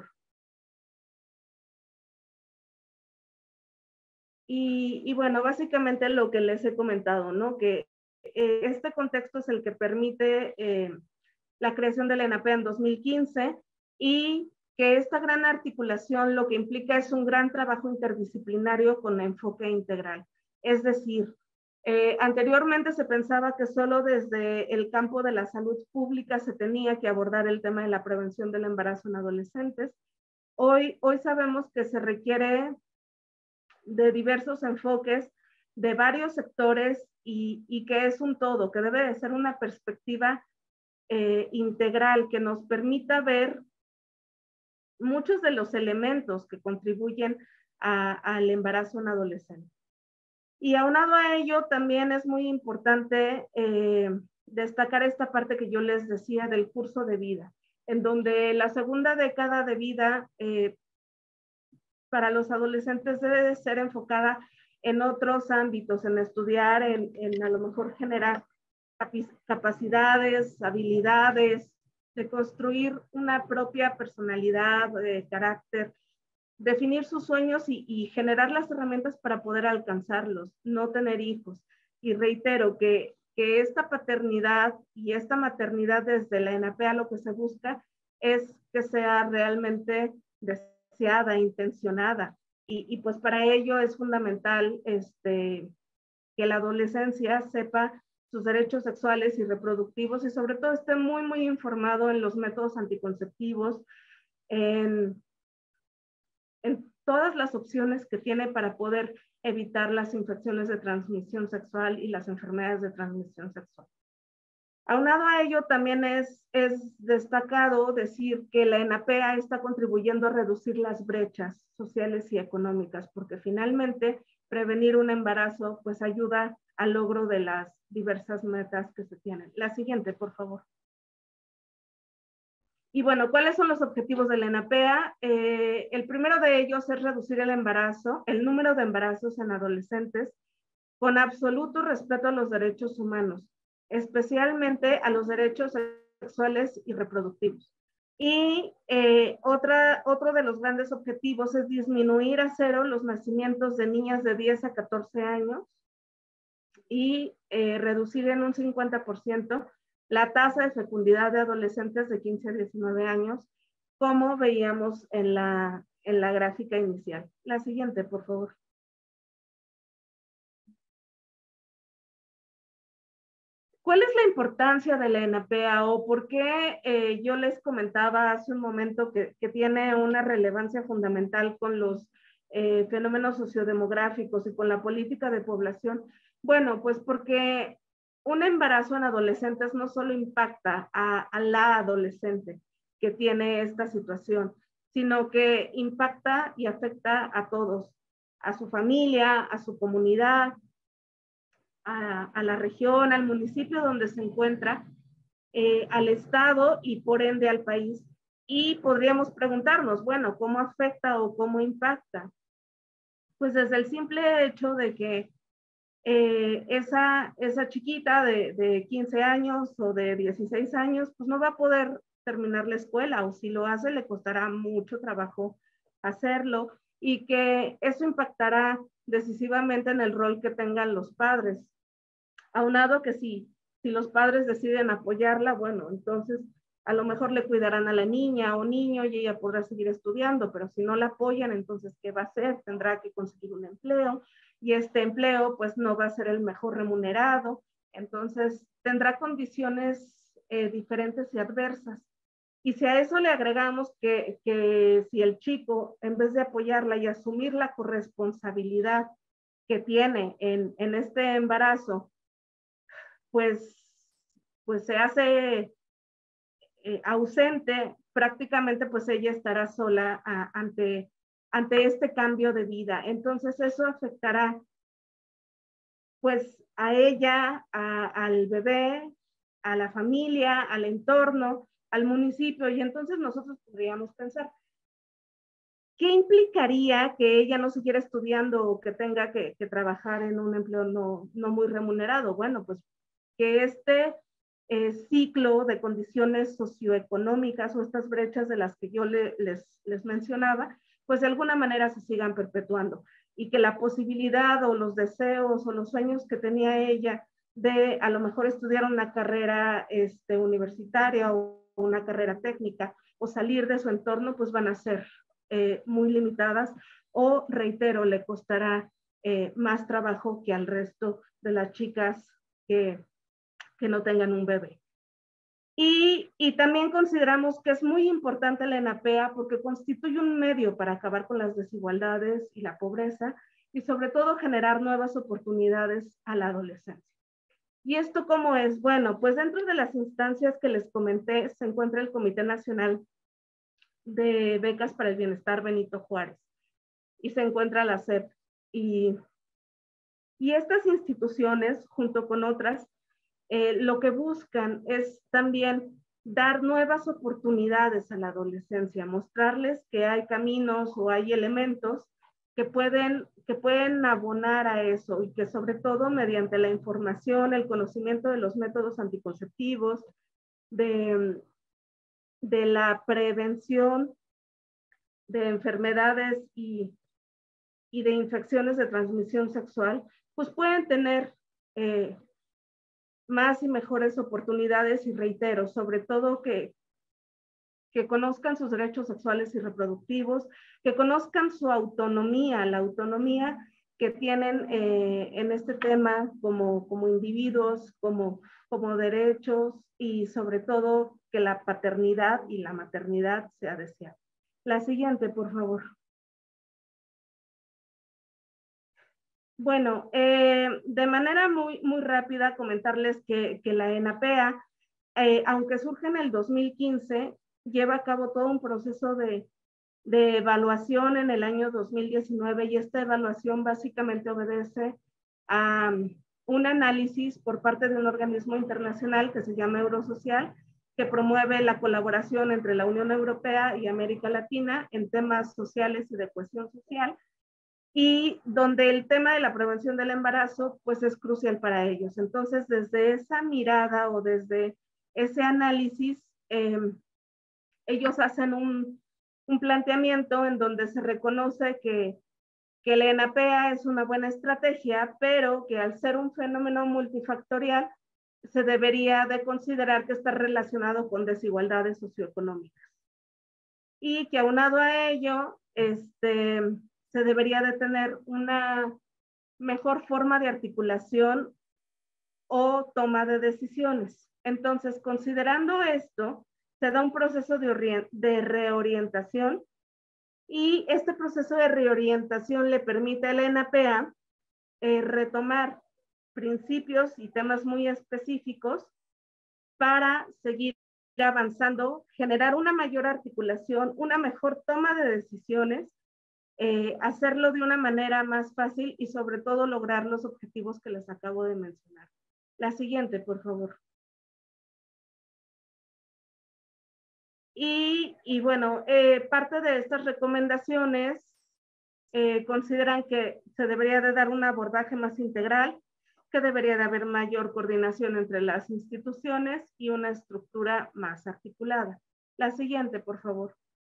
Y, y bueno, básicamente lo que les he comentado, ¿no? Que eh, este contexto es el que permite eh, la creación de la ENAPEA en dos mil quince y que esta gran articulación lo que implica es un gran trabajo interdisciplinario con enfoque integral. Es decir, eh, anteriormente se pensaba que solo desde el campo de la salud pública se tenía que abordar el tema de la prevención del embarazo en adolescentes. Hoy, hoy sabemos que se requiere de diversos enfoques, de varios sectores y, y que es un todo, que debe de ser una perspectiva eh, integral que nos permita ver muchos de los elementos que contribuyen a, al embarazo en adolescente. Y aunado a ello, también es muy importante eh, destacar esta parte que yo les decía del curso de vida, en donde la segunda década de vida eh, para los adolescentes debe de ser enfocada en otros ámbitos, en estudiar, en, en a lo mejor generar capacidades, habilidades, de construir una propia personalidad, de carácter, definir sus sueños y, y generar las herramientas para poder alcanzarlos, no tener hijos. Y reitero que, que esta paternidad y esta maternidad desde la ENAPEA lo que se busca es que sea realmente deseada, intencionada. Y, y pues para ello es fundamental este, que la adolescencia sepa sus derechos sexuales y reproductivos y sobre todo esté muy, muy informado en los métodos anticonceptivos, en, en todas las opciones que tiene para poder evitar las infecciones de transmisión sexual y las enfermedades de transmisión sexual. Aunado a ello, también es, es destacado decir que la ENAPEA está contribuyendo a reducir las brechas sociales y económicas, porque finalmente prevenir un embarazo pues ayuda al logro de las diversas metas que se tienen. La siguiente, por favor. Y bueno, ¿cuáles son los objetivos de la ENAPEA? Eh, el primero de ellos es reducir el embarazo, el número de embarazos en adolescentes, con absoluto respeto a los derechos humanos, especialmente a los derechos sexuales y reproductivos. Y eh, otra, otro de los grandes objetivos es disminuir a cero los nacimientos de niñas de diez a catorce años y eh, reducir en un cincuenta por ciento la tasa de fecundidad de adolescentes de quince a diecinueve años, como veíamos en la, en la gráfica inicial. La siguiente, por favor. ¿Cuál es la importancia de la E N A P E A o por qué eh, yo les comentaba hace un momento que, que tiene una relevancia fundamental con los eh, fenómenos sociodemográficos y con la política de población? Bueno, pues porque un embarazo en adolescentes no solo impacta a, a la adolescente que tiene esta situación, sino que impacta y afecta a todos, a su familia, a su comunidad, A, a la región, al municipio donde se encuentra, eh, al estado y por ende al país. Y podríamos preguntarnos, bueno, ¿cómo afecta o cómo impacta? Pues desde el simple hecho de que eh, esa, esa chiquita de, de quince años o de dieciséis años, pues no va a poder terminar la escuela, o si lo hace le costará mucho trabajo hacerlo, y que eso impactará decisivamente en el rol que tengan los padres. Aunado que si, si los padres deciden apoyarla, bueno, entonces a lo mejor le cuidarán a la niña o niño y ella podrá seguir estudiando, pero si no la apoyan, entonces ¿qué va a hacer? Tendrá que conseguir un empleo, y este empleo pues no va a ser el mejor remunerado, entonces tendrá condiciones eh, diferentes y adversas. Y si a eso le agregamos que, que si el chico, en vez de apoyarla y asumir la corresponsabilidad que tiene en, en este embarazo, pues, pues se hace eh, ausente, prácticamente pues ella estará sola a, ante, ante este cambio de vida. Entonces eso afectará pues a ella, a, al bebé, a la familia, al entorno, al municipio, y entonces nosotros podríamos pensar, ¿qué implicaría que ella no siguiera estudiando o que tenga que, que trabajar en un empleo no, no muy remunerado? Bueno, pues que este eh, ciclo de condiciones socioeconómicas o estas brechas de las que yo le, les, les mencionaba, pues de alguna manera se sigan perpetuando, y que la posibilidad o los deseos o los sueños que tenía ella de a lo mejor estudiar una carrera este, universitaria o una carrera técnica o salir de su entorno, pues van a ser eh, muy limitadas, o reitero, le costará eh, más trabajo que al resto de las chicas que que no tengan un bebé. Y, y también consideramos que es muy importante la E N A P E A porque constituye un medio para acabar con las desigualdades y la pobreza, y sobre todo generar nuevas oportunidades a la adolescencia. ¿Y esto cómo es? Bueno, pues dentro de las instancias que les comenté se encuentra el Comité Nacional de Becas para el Bienestar Benito Juárez, y se encuentra la S E P. Y, y estas instituciones, junto con otras, Eh, lo que buscan es también dar nuevas oportunidades a la adolescencia, mostrarles que hay caminos o hay elementos que pueden, que pueden abonar a eso, y que sobre todo mediante la información, el conocimiento de los métodos anticonceptivos, de, de la prevención de enfermedades y, y de infecciones de transmisión sexual, pues pueden tener eh, más y mejores oportunidades, y reitero, sobre todo que, que conozcan sus derechos sexuales y reproductivos, que conozcan su autonomía, la autonomía que tienen eh, en este tema como, como individuos, como, como derechos, y sobre todo que la paternidad y la maternidad sea deseada. La siguiente, por favor. Bueno, eh, de manera muy, muy rápida comentarles que, que la E N A P E A, eh, aunque surge en el dos mil quince, lleva a cabo todo un proceso de, de evaluación en el año dos mil diecinueve, y esta evaluación básicamente obedece a um, un análisis por parte de un organismo internacional que se llama Eurosocial, que promueve la colaboración entre la Unión Europea y América Latina en temas sociales y de cohesión social, y donde el tema de la prevención del embarazo pues es crucial para ellos. Entonces, desde esa mirada o desde ese análisis, eh, ellos hacen un, un planteamiento en donde se reconoce que, que la E N A P E A es una buena estrategia, pero que al ser un fenómeno multifactorial, se debería de considerar que está relacionado con desigualdades socioeconómicas. Y que aunado a ello, este, se debería de tener una mejor forma de articulación o toma de decisiones. Entonces, considerando esto, se da un proceso de, de reorientación, y este proceso de reorientación le permite a la E N A P A eh, retomar principios y temas muy específicos para seguir avanzando, generar una mayor articulación, una mejor toma de decisiones, eh, hacerlo de una manera más fácil y sobre todo lograr los objetivos que les acabo de mencionar. La siguiente, por favor. Y, y bueno, eh, parte de estas recomendaciones eh, consideran que se debería de dar un abordaje más integral, que debería de haber mayor coordinación entre las instituciones y una estructura más articulada. La siguiente, por favor.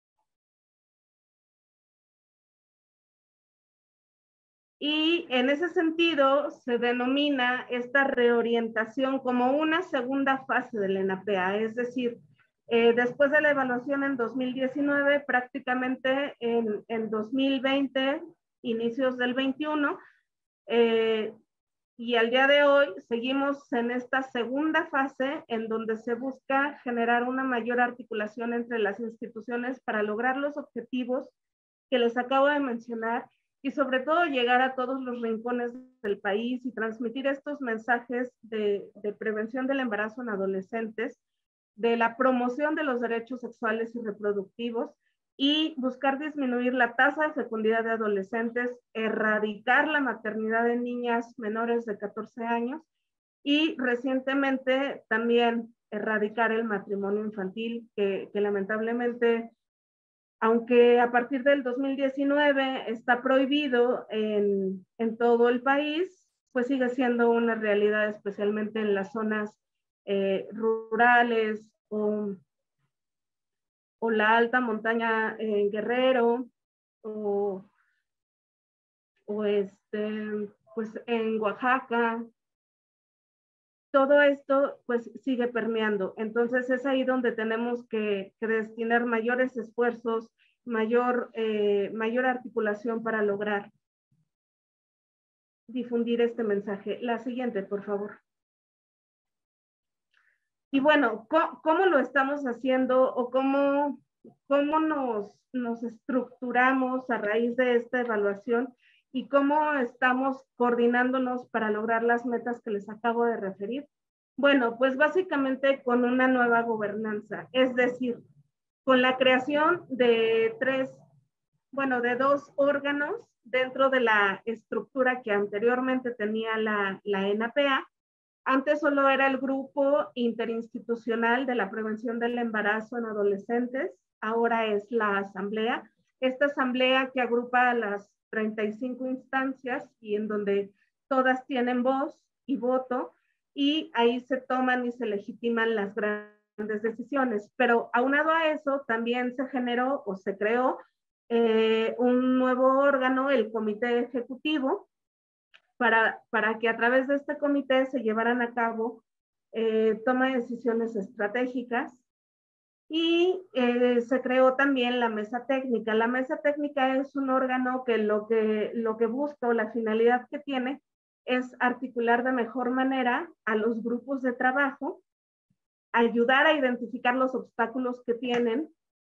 Y en ese sentido se denomina esta reorientación como una segunda fase de la E N A P A, es decir, eh, después de la evaluación en dos mil diecinueve, prácticamente en, en dos mil veinte, inicios del veintiuno, eh, y al día de hoy seguimos en esta segunda fase en donde se busca generar una mayor articulación entre las instituciones para lograr los objetivos que les acabo de mencionar y sobre todo llegar a todos los rincones del país y transmitir estos mensajes de, de prevención del embarazo en adolescentes, de la promoción de los derechos sexuales y reproductivos y buscar disminuir la tasa de fecundidad de adolescentes, erradicar la maternidad en niñas menores de catorce años y recientemente también erradicar el matrimonio infantil, que, que lamentablemente, aunque a partir del dos mil diecinueve está prohibido en, en todo el país, pues sigue siendo una realidad, especialmente en las zonas eh, rurales o o la alta montaña en Guerrero, o, o este, pues en Oaxaca. Todo esto pues sigue permeando. Entonces es ahí donde tenemos que, que destinar mayores esfuerzos, mayor, eh, mayor articulación para lograr difundir este mensaje. La siguiente, por favor. Y bueno, ¿cómo, cómo lo estamos haciendo o cómo, cómo nos, nos estructuramos a raíz de esta evaluación y cómo estamos coordinándonos para lograr las metas que les acabo de referir? Bueno, pues básicamente con una nueva gobernanza, es decir, con la creación de tres, bueno, de dos órganos dentro de la estructura que anteriormente tenía la, la E N A P A. Antes solo era el grupo interinstitucional de la prevención del embarazo en adolescentes, ahora es la asamblea. Esta asamblea que agrupa a las treinta y cinco instancias y en donde todas tienen voz y voto, y ahí se toman y se legitiman las grandes decisiones. Pero aunado a eso, también se generó o se creó eh, un nuevo órgano, el Comité Ejecutivo, Para, para que a través de este comité se llevaran a cabo eh, toma de decisiones estratégicas y eh, se creó también la mesa técnica. La mesa técnica es un órgano que lo que, lo que busca o la finalidad que tiene es articular de mejor manera a los grupos de trabajo, ayudar a identificar los obstáculos que tienen,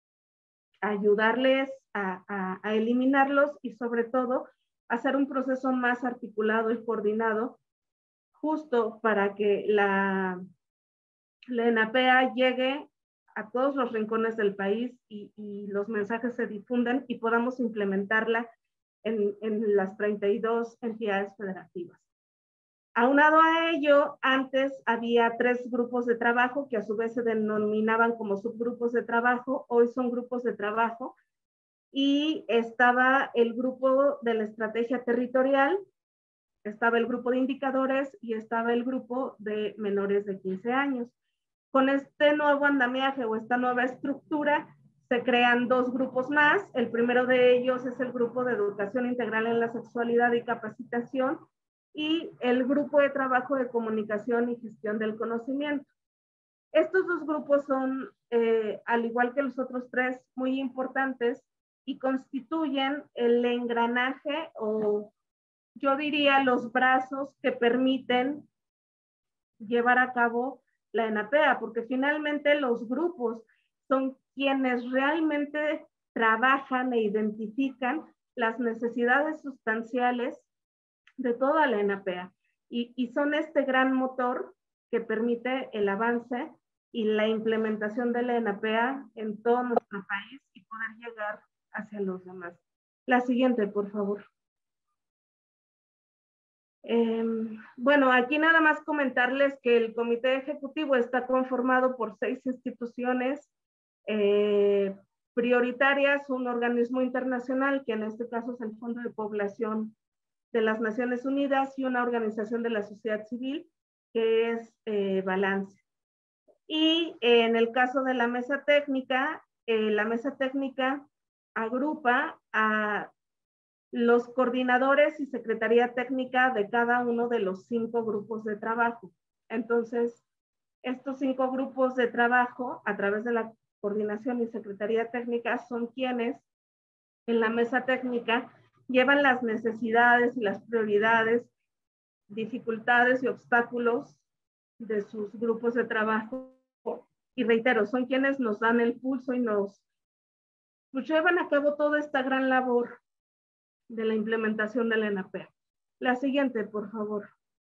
ayudarles a, a, a eliminarlos y sobre todo hacer un proceso más articulado y coordinado justo para que la, la E N A P A llegue a todos los rincones del país y, y los mensajes se difundan y podamos implementarla en, en las treinta y dos entidades federativas. Aunado a ello, antes había tres grupos de trabajo que a su vez se denominaban como subgrupos de trabajo, hoy son grupos de trabajo, y estaba el grupo de la estrategia territorial, estaba el grupo de indicadores y estaba el grupo de menores de quince años. Con este nuevo andamiaje o esta nueva estructura se crean dos grupos más. El primero de ellos es el grupo de educación integral en la sexualidad y capacitación, y el grupo de trabajo de comunicación y gestión del conocimiento. Estos dos grupos son, eh, al igual que los otros tres, muy importantes y constituyen el engranaje, o yo diría los brazos que permiten llevar a cabo la ENAPEA, porque finalmente los grupos son quienes realmente trabajan e identifican las necesidades sustanciales de toda la ENAPEA, y, y son este gran motor que permite el avance y la implementación de la ENAPEA en todo nuestro país y poder llegar hacia los demás. La siguiente, por favor. Eh, bueno, aquí nada más comentarles que el comité ejecutivo está conformado por seis instituciones eh, prioritarias, un organismo internacional, que en este caso es el Fondo de Población de las Naciones Unidas, y una organización de la sociedad civil, que es eh, Balance. Y eh, en el caso de la mesa técnica, eh, la mesa técnica agrupa a los coordinadores y secretaría técnica de cada uno de los cinco grupos de trabajo. Entonces, estos cinco grupos de trabajo, a través de la coordinación y secretaría técnica, son quienes en la mesa técnica llevan las necesidades y las prioridades, dificultades y obstáculos de sus grupos de trabajo. Y reitero, son quienes nos dan el pulso y nos pues, llevan a cabo toda esta gran labor de la implementación de la ENAPEA. La siguiente, por favor.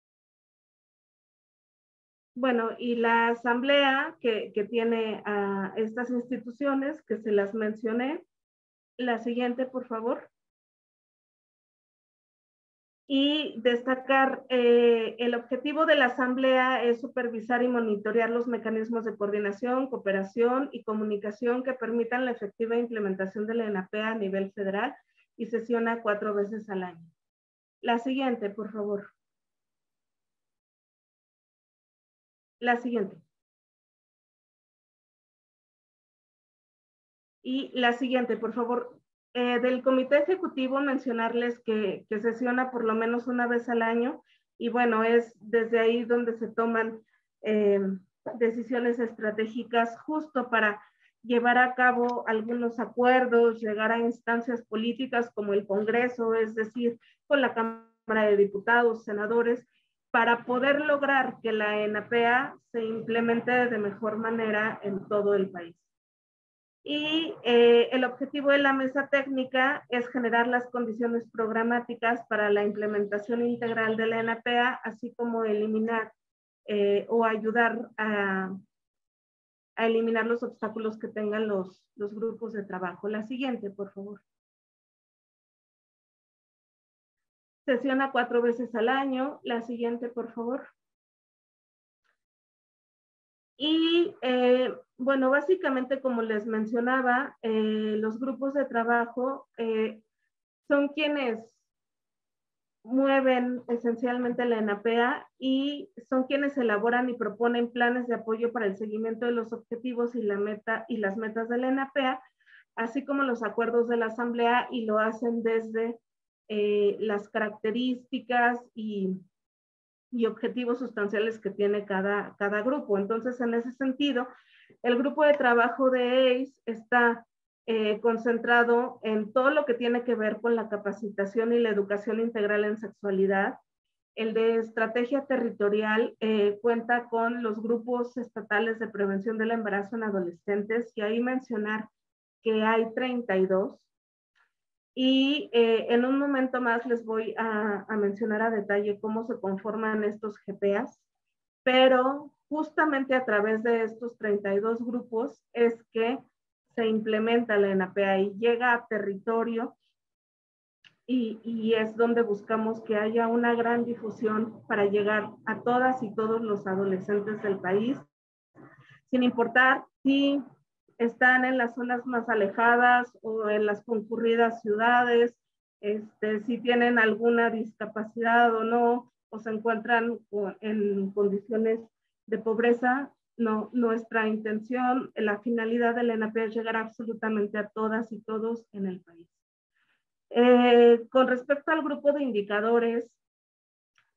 Bueno, y la asamblea que, que tiene a estas instituciones, que se las mencioné. La siguiente, por favor. Y destacar, eh, el objetivo de la asamblea es supervisar y monitorear los mecanismos de coordinación, cooperación y comunicación que permitan la efectiva implementación de la ENAPEA a nivel federal, y sesiona cuatro veces al año. La siguiente, por favor. La siguiente. Y la siguiente, por favor. Eh, del comité ejecutivo mencionarles que, que sesiona por lo menos una vez al año, y bueno, es desde ahí donde se toman eh, decisiones estratégicas justo para llevar a cabo algunos acuerdos, llegar a instancias políticas como el Congreso, es decir, con la Cámara de Diputados, senadores, para poder lograr que la ENAPEA se implemente de mejor manera en todo el país. Y eh, el objetivo de la mesa técnica es generar las condiciones programáticas para la implementación integral de la ENAPEA, así como eliminar eh, o ayudar a, a eliminar los obstáculos que tengan los, los grupos de trabajo. La siguiente, por favor. Sesiona cuatro veces al año. La siguiente, por favor. Y eh, bueno, básicamente como les mencionaba, eh, los grupos de trabajo eh, son quienes mueven esencialmente la ENAPEA y son quienes elaboran y proponen planes de apoyo para el seguimiento de los objetivos y, la meta, y las metas de la ENAPEA, así como los acuerdos de la asamblea, y lo hacen desde eh, las características y y objetivos sustanciales que tiene cada, cada grupo. Entonces, en ese sentido, el grupo de trabajo de A C E está eh, concentrado en todo lo que tiene que ver con la capacitación y la educación integral en sexualidad. El de estrategia territorial eh, cuenta con los grupos estatales de prevención del embarazo en adolescentes, y ahí mencionar que hay treinta y dos. Y eh, en un momento más les voy a, a mencionar a detalle cómo se conforman estos G P As, pero justamente a través de estos treinta y dos grupos es que se implementa la ENAPEA y llega a territorio, y, y es donde buscamos que haya una gran difusión para llegar a todas y todos los adolescentes del país, sin importar si están en las zonas más alejadas o en las concurridas ciudades, este, si tienen alguna discapacidad o no, o se encuentran en condiciones de pobreza. No, nuestra intención, la finalidad de la ENAPEA es llegar absolutamente a todas y todos en el país. Eh, con respecto al grupo de indicadores,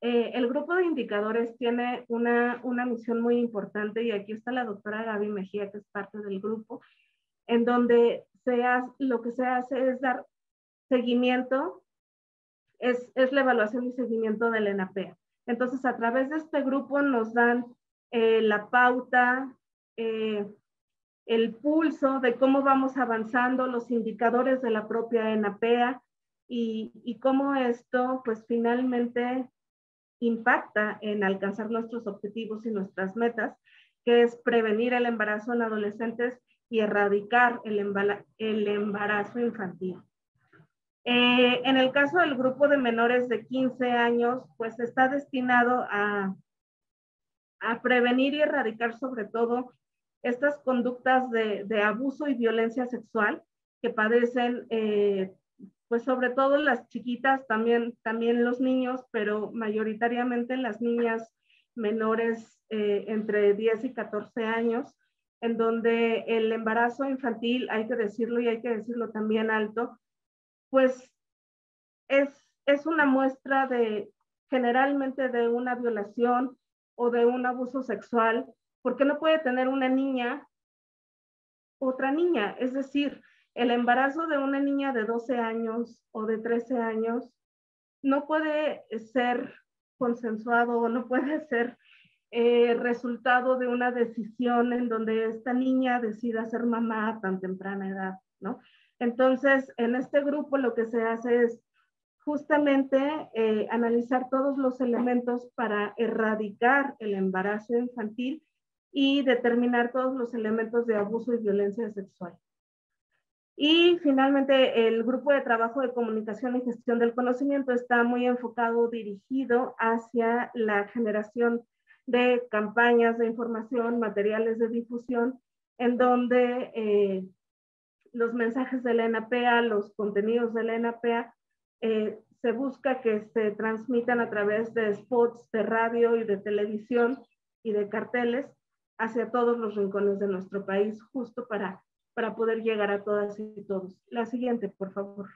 eh, el grupo de indicadores tiene una, una misión muy importante, y aquí está la doctora Gaby Mejía, que es parte del grupo, en donde se hace, lo que se hace es dar seguimiento, es, es la evaluación y seguimiento del ENAPEA. Entonces, a través de este grupo nos dan eh, la pauta, eh, el pulso de cómo vamos avanzando, los indicadores de la propia ENAPEA, y, y cómo esto, pues finalmente impacta en alcanzar nuestros objetivos y nuestras metas, que es prevenir el embarazo en adolescentes y erradicar el, embarazo, el embarazo infantil. Eh, en el caso del grupo de menores de quince años, pues está destinado a, a prevenir y erradicar sobre todo estas conductas de, de abuso y violencia sexual que padecen, eh, pues sobre todo las chiquitas, también, también los niños, pero mayoritariamente las niñas menores eh, entre diez y catorce años, en donde el embarazo infantil, hay que decirlo y hay que decirlo también alto, pues es, es una muestra de generalmente de una violación o de un abuso sexual, porque no puede tener una niña otra niña. Es decir, el embarazo de una niña de doce años o de trece años no puede ser consensuado o no puede ser eh, resultado de una decisión en donde esta niña decida ser mamá a tan temprana edad, ¿no? Entonces, en este grupo lo que se hace es justamente eh, analizar todos los elementos para erradicar el embarazo infantil y determinar todos los elementos de abuso y violencia sexual. Y finalmente, el grupo de trabajo de comunicación y gestión del conocimiento está muy enfocado, dirigido hacia la generación de campañas de información, materiales de difusión, en donde eh, los mensajes de la ENAPEA, los contenidos de la ENAPEA, eh, se busca que se transmitan a través de spots de radio y de televisión y de carteles hacia todos los rincones de nuestro país, justo para, para poder llegar a todas y todos. La siguiente, por favor.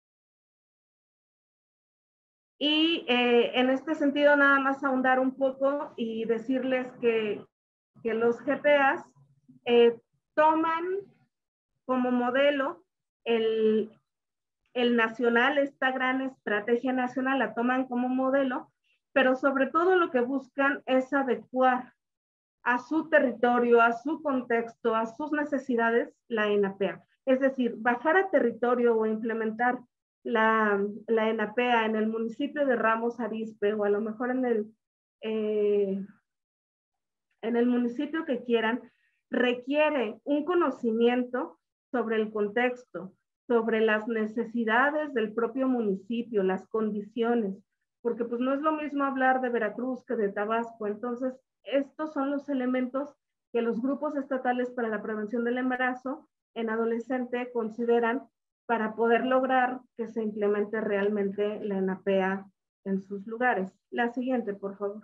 Y eh, en este sentido, nada más ahondar un poco y decirles que, que los G P As eh, toman como modelo el, el nacional, esta gran estrategia nacional la toman como modelo, pero sobre todo lo que buscan es adecuar a su territorio, a su contexto, a sus necesidades, la ENAPEA. Es decir, bajar a territorio o implementar la, la ENAPEA en el municipio de Ramos Arizpe o a lo mejor en el, eh, en el municipio que quieran, requiere un conocimiento sobre el contexto, sobre las necesidades del propio municipio, las condiciones, porque pues no es lo mismo hablar de Veracruz que de Tabasco. Entonces, estos son los elementos que los grupos estatales para la prevención del embarazo en adolescente consideran para poder lograr que se implemente realmente la ENAPEA en sus lugares. La siguiente, por favor.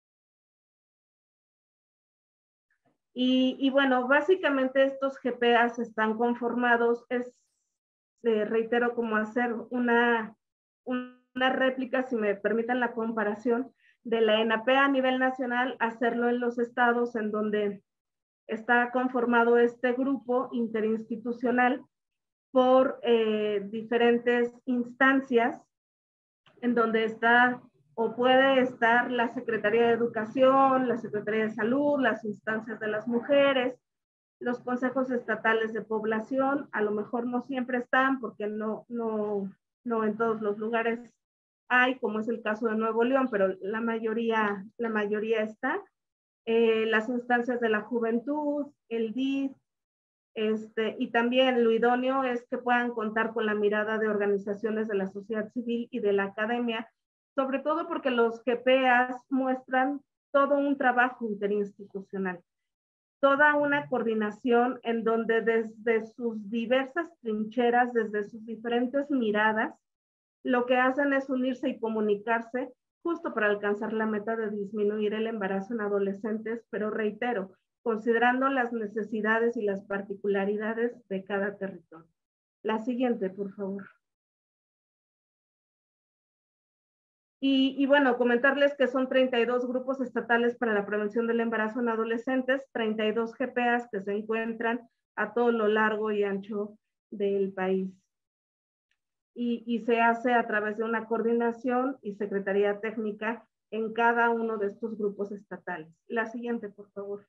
Y, y bueno, básicamente estos G P As están conformados, es, eh, reitero, como hacer una, una réplica, si me permiten la comparación, de la ENAPEA a nivel nacional, hacerlo en los estados en donde está conformado este grupo interinstitucional por eh, diferentes instancias, en donde está o puede estar la Secretaría de Educación, la Secretaría de Salud, las instancias de las mujeres, los consejos estatales de población. A lo mejor no siempre están porque no, no, no en todos los lugares hay, como es el caso de Nuevo León, pero la mayoría, la mayoría está. Eh, las instancias de la juventud, el D I F, este, y también lo idóneo es que puedan contar con la mirada de organizaciones de la sociedad civil y de la academia, sobre todo porque los G P As muestran todo un trabajo interinstitucional, toda una coordinación en donde desde sus diversas trincheras, desde sus diferentes miradas, lo que hacen es unirse y comunicarse justo para alcanzar la meta de disminuir el embarazo en adolescentes, pero reitero, considerando las necesidades y las particularidades de cada territorio. La siguiente, por favor. Y, y bueno, comentarles que son treinta y dos grupos estatales para la prevención del embarazo en adolescentes, treinta y dos G P As que se encuentran a todo lo largo y ancho del país. Y, y se hace a través de una coordinación y secretaría técnica en cada uno de estos grupos estatales. La siguiente, por favor.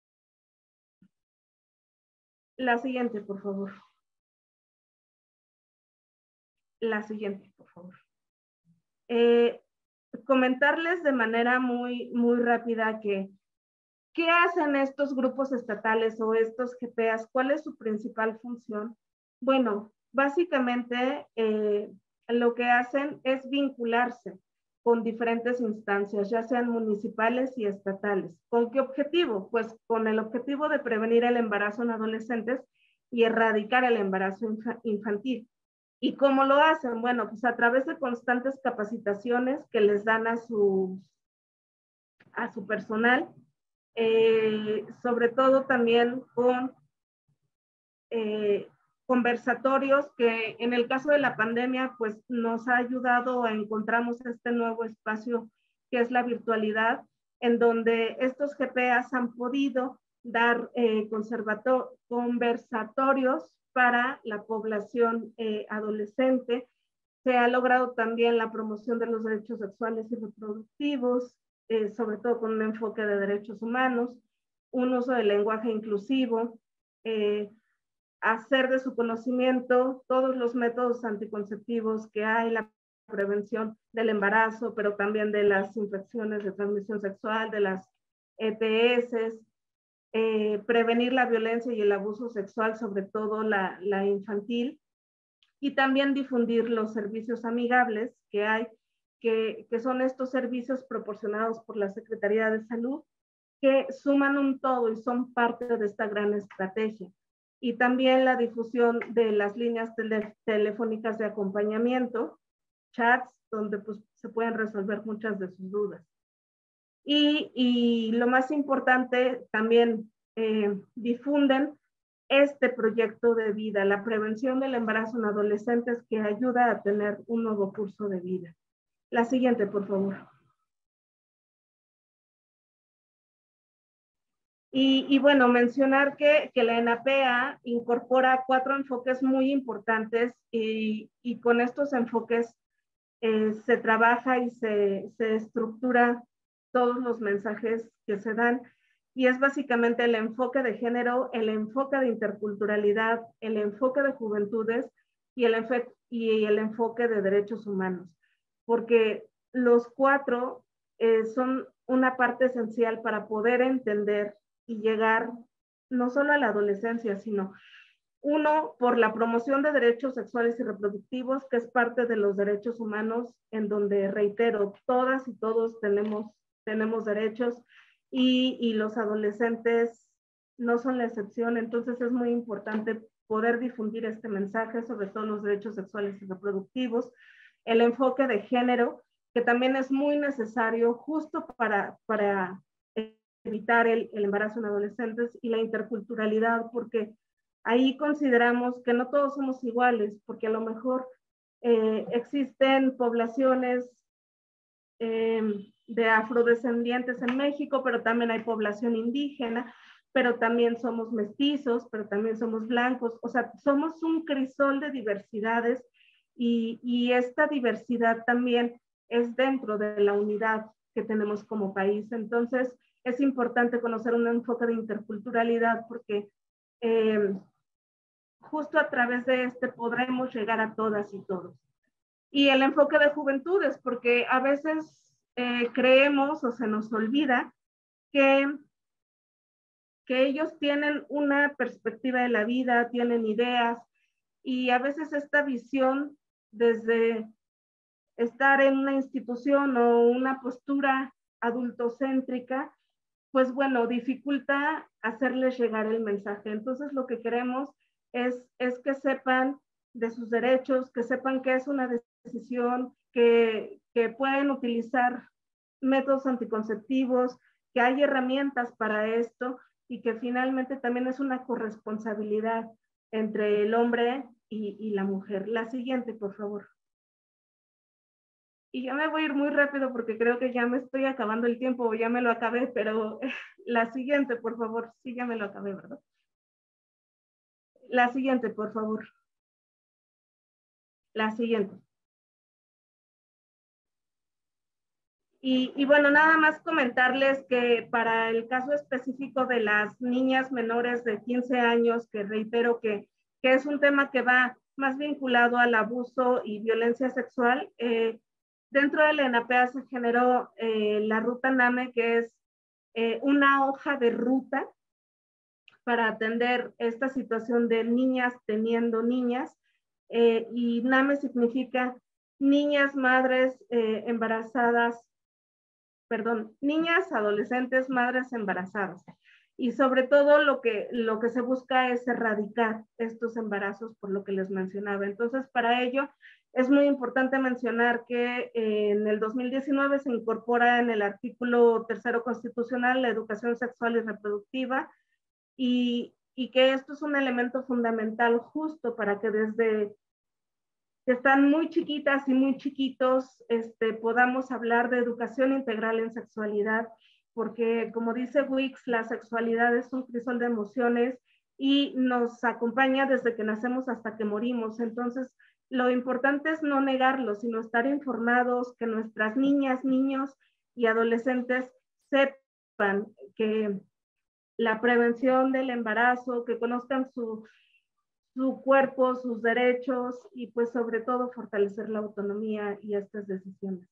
La siguiente, por favor. La siguiente, por favor. Eh, comentarles de manera muy, muy rápida que ¿qué hacen estos grupos estatales o estos G P As? ¿Cuál es su principal función? Bueno, básicamente eh, lo que hacen es vincularse con diferentes instancias, ya sean municipales y estatales. ¿Con qué objetivo? Pues con el objetivo de prevenir el embarazo en adolescentes y erradicar el embarazo inf- infantil. ¿Y cómo lo hacen? Bueno, pues a través de constantes capacitaciones que les dan a su, a su personal, eh, sobre todo también con eh, conversatorios que en el caso de la pandemia pues nos ha ayudado a encontramos este nuevo espacio que es la virtualidad, en donde estos G P As han podido dar eh, conversatorios para la población eh, adolescente. Se ha logrado también la promoción de los derechos sexuales y reproductivos, eh, sobre todo con un enfoque de derechos humanos, un uso del lenguaje inclusivo, eh, hacer de su conocimiento todos los métodos anticonceptivos que hay, la prevención del embarazo, pero también de las infecciones de transmisión sexual, de las E T S, eh, prevenir la violencia y el abuso sexual, sobre todo la, la infantil, y también difundir los servicios amigables que hay, que, que son estos servicios proporcionados por la Secretaría de Salud, que suman un todo y son parte de esta gran estrategia. Y también la difusión de las líneas tele, telefónicas de acompañamiento, chats, donde pues, se pueden resolver muchas de sus dudas. Y, y lo más importante, también eh, difunden este proyecto de vida, la prevención del embarazo en adolescentes, que ayuda a tener un nuevo curso de vida. La siguiente, por favor. Y, y bueno, mencionar que, que la ENAPEA incorpora cuatro enfoques muy importantes y, y con estos enfoques eh, se trabaja y se, se estructura todos los mensajes que se dan. Y es básicamente el enfoque de género, el enfoque de interculturalidad, el enfoque de juventudes y el, enfoque, y el enfoque de derechos humanos. Porque los cuatro eh, son una parte esencial para poder entender y llegar no solo a la adolescencia, sino uno, por la promoción de derechos sexuales y reproductivos, que es parte de los derechos humanos, en donde, reitero, todas y todos tenemos, tenemos derechos y, y los adolescentes no son la excepción. Entonces es muy importante poder difundir este mensaje, sobre todo los derechos sexuales y reproductivos, el enfoque de género, que también es muy necesario justo para, para evitar el, el embarazo en adolescentes, y la interculturalidad, porque ahí consideramos que no todos somos iguales, porque a lo mejor eh, existen poblaciones eh, de afrodescendientes en México, pero también hay población indígena, pero también somos mestizos, pero también somos blancos, o sea, somos un crisol de diversidades, y, y esta diversidad también es dentro de la unidad que tenemos como país. Entonces, es importante conocer un enfoque de interculturalidad, porque eh, justo a través de este podremos llegar a todas y todos. Y el enfoque de juventudes, porque a veces eh, creemos o se nos olvida que, que ellos tienen una perspectiva de la vida, tienen ideas, y a veces esta visión desde estar en una institución o una postura adultocéntrica, pues bueno, dificulta hacerles llegar el mensaje. Entonces lo que queremos es, es que sepan de sus derechos, que sepan que es una decisión, que, que pueden utilizar métodos anticonceptivos, que hay herramientas para esto, y que finalmente también es una corresponsabilidad entre el hombre y, y la mujer. La siguiente, por favor. y ya me voy a ir muy rápido porque creo que ya me estoy acabando el tiempo o ya me lo acabé, pero la siguiente, por favor. Sí, ya me lo acabé, ¿verdad? La siguiente, por favor. La siguiente. Y, y bueno, nada más comentarles que para el caso específico de las niñas menores de quince años, que reitero que, que es un tema que va más vinculado al abuso y violencia sexual, eh, dentro de la ENAPEA se generó eh, la ruta NAME, que es eh, una hoja de ruta para atender esta situación de niñas teniendo niñas, eh, y NAME significa niñas, madres eh, embarazadas, perdón, niñas, adolescentes, madres embarazadas. Y sobre todo lo que, lo que se busca es erradicar estos embarazos, por lo que les mencionaba. Entonces, para ello es muy importante mencionar que eh, en el dos mil diecinueve se incorpora en el artículo tercero constitucional la educación sexual y reproductiva, y, y que esto es un elemento fundamental justo para que desde que están muy chiquitas y muy chiquitos, este, podamos hablar de educación integral en sexualidad, porque como dice Wicks, la sexualidad es un crisol de emociones y nos acompaña desde que nacemos hasta que morimos. Entonces, lo importante es no negarlo, sino estar informados, que nuestras niñas, niños y adolescentes sepan que la prevención del embarazo, que conozcan su su cuerpo, sus derechos y pues sobre todo fortalecer la autonomía y estas decisiones.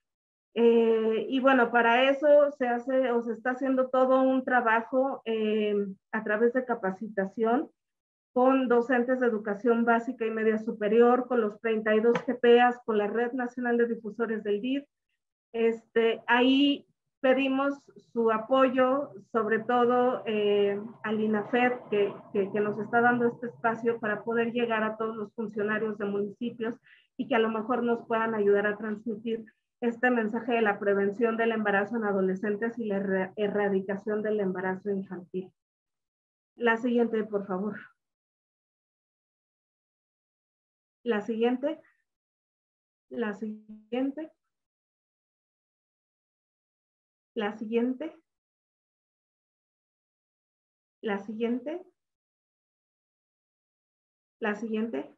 Eh, y bueno, para eso se hace o se está haciendo todo un trabajo eh, a través de capacitación con docentes de educación básica y media superior, con los treinta y dos G P A S, con la Red Nacional de Difusores del D I F. Este, ahí pedimos su apoyo, sobre todo eh, al INAFED, que, que, que nos está dando este espacio para poder llegar a todos los funcionarios de municipios y que a lo mejor nos puedan ayudar a transmitir este mensaje de la prevención del embarazo en adolescentes y la er erradicación del embarazo infantil. La siguiente, por favor. La siguiente. La siguiente. La siguiente. La siguiente. La siguiente.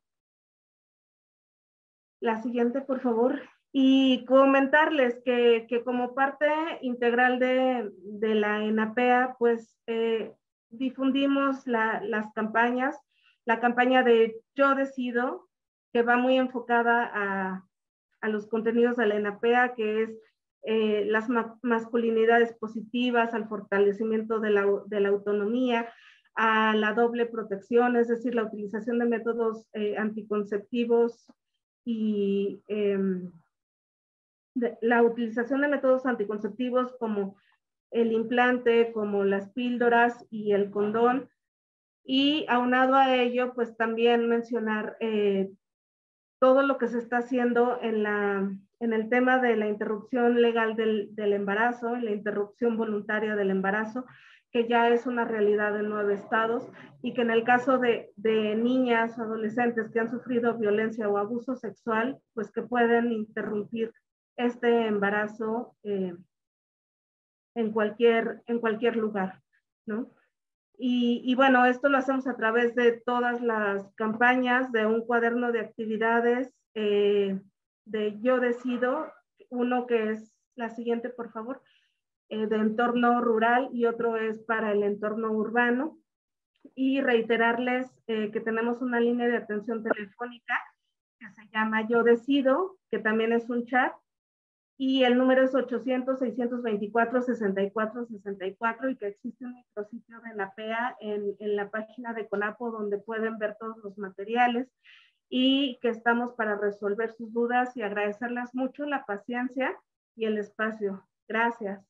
La siguiente, por favor. Y comentarles que, que como parte integral de, de la ENAPEA, pues eh, difundimos la, las campañas, la campaña de Yo Decido, que va muy enfocada a, a los contenidos de la ENAPEA, que es eh, las ma masculinidades positivas, al fortalecimiento de la, de la autonomía, a la doble protección, es decir, la utilización de métodos eh, anticonceptivos y eh, de, la utilización de métodos anticonceptivos como el implante, como las píldoras y el condón. Y aunado a ello, pues también mencionar eh, todo lo que se está haciendo en, la, en el tema de la interrupción legal del, del embarazo, la interrupción voluntaria del embarazo, que ya es una realidad en nueve estados, y que en el caso de, de niñas o adolescentes que han sufrido violencia o abuso sexual, pues que pueden interrumpir este embarazo eh, en, cualquier, en cualquier lugar, ¿no? Y, y bueno, esto lo hacemos a través de todas las campañas, de un cuaderno de actividades, eh, de Yo Decido, uno que es la siguiente, por favor, eh, de entorno rural y otro es para el entorno urbano. Y reiterarles eh, que tenemos una línea de atención telefónica que se llama Yo Decido, que también es un chat, y el número es ochocientos, seiscientos veinticuatro, sesenta y cuatro sesenta y cuatro, y que existe un micrositio de la P E A en, en la página de CONAPO donde pueden ver todos los materiales, y que estamos para resolver sus dudas y agradecerles mucho la paciencia y el espacio. Gracias.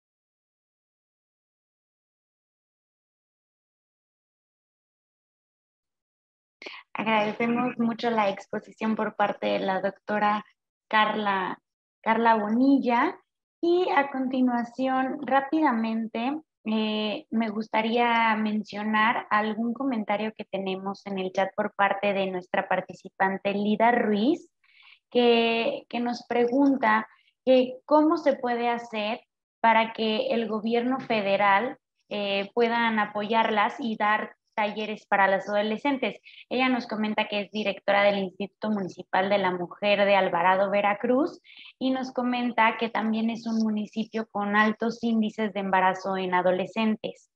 Agradecemos mucho la exposición por parte de la doctora Carla, Carla Bonilla, y a continuación rápidamente eh, me gustaría mencionar algún comentario que tenemos en el chat por parte de nuestra participante Lida Ruiz, que, que nos pregunta que cómo se puede hacer para que el gobierno federal eh, puedan apoyarlas y dar talleres para las adolescentes. Ella nos comenta que es directora del Instituto Municipal de la Mujer de Alvarado, Veracruz, y nos comenta que también es un municipio con altos índices de embarazo en adolescentes.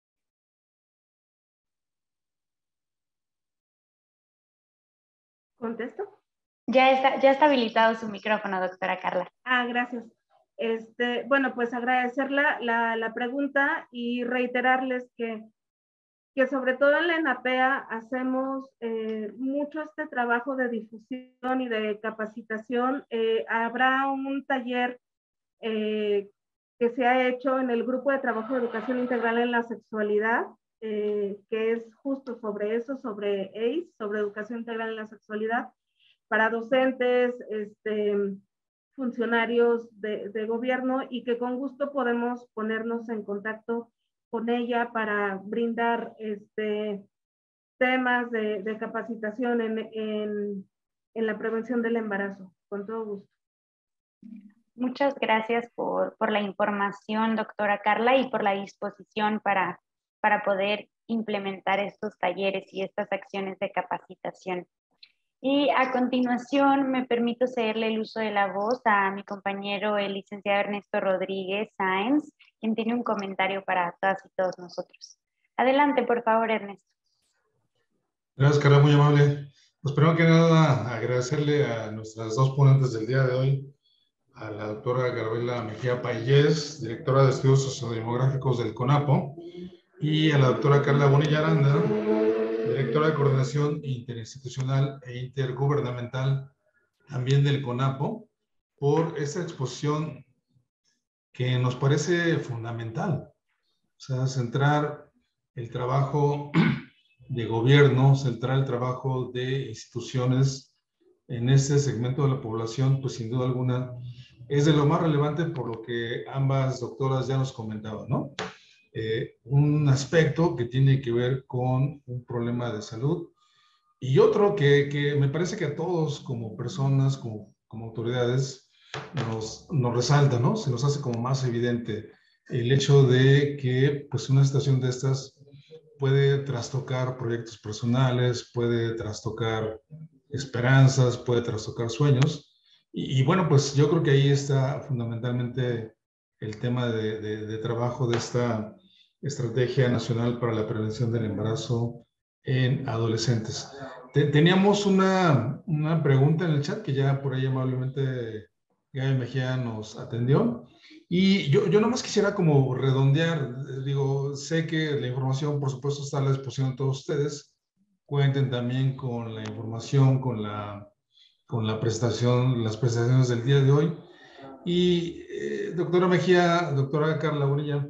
¿Contesto? Ya está, ya está habilitado su micrófono, doctora Carla. Ah, gracias. Este, bueno, pues agradecer la, la, la pregunta y reiterarles que, que sobre todo en la ENAPEA hacemos eh, mucho este trabajo de difusión y de capacitación. Eh, habrá un taller eh, que se ha hecho en el Grupo de Trabajo de Educación Integral en la Sexualidad, eh, que es justo sobre eso, sobre A I S, sobre educación integral en la sexualidad, para docentes, este, funcionarios de, de gobierno, y que con gusto podemos ponernos en contacto con ella para brindar este, temas de, de capacitación en, en, en la prevención del embarazo. Con todo gusto. Muchas gracias por, por la información, doctora Carla, y por la disposición para, para poder implementar estos talleres y estas acciones de capacitación. Y a continuación me permito cederle el uso de la voz a mi compañero, el licenciado Ernesto Rodríguez Sáenz, quien tiene un comentario para todas y todos nosotros. Adelante, por favor, Ernesto. Gracias, Carla, muy amable. Pues primero que nada, agradecerle a nuestras dos ponentes del día de hoy, a la doctora Gabriela Mejía Payés, directora de Estudios Sociodemográficos del CONAPO, y a la doctora Carla Bonilla Aranda, directora de Coordinación Interinstitucional e Intergubernamental también del CONAPO, por esta exposición que nos parece fundamental. O sea, centrar el trabajo de gobierno, centrar el trabajo de instituciones en este segmento de la población, pues sin duda alguna es de lo más relevante, por lo que ambas doctoras ya nos comentaban, ¿no? Eh, un aspecto que tiene que ver con un problema de salud, y otro que, que me parece que a todos como personas, como, como autoridades, nos, nos resalta, ¿no? Se nos hace como más evidente el hecho de que pues una situación de estas puede trastocar proyectos personales, puede trastocar esperanzas, puede trastocar sueños. Y, y bueno, pues yo creo que ahí está fundamentalmente el tema de, de, de trabajo de esta Estrategia Nacional para la Prevención del Embarazo en Adolescentes. Te, teníamos una, una pregunta en el chat que ya por ahí amablemente Gaby Mejía nos atendió. Y yo, yo nomás quisiera como redondear, digo, sé que la información por supuesto está a la disposición de todos ustedes. Cuenten también con la información, con la, con la presentación, las presentaciones del día de hoy. Y eh, doctora Mejía, doctora Carla Bonilla,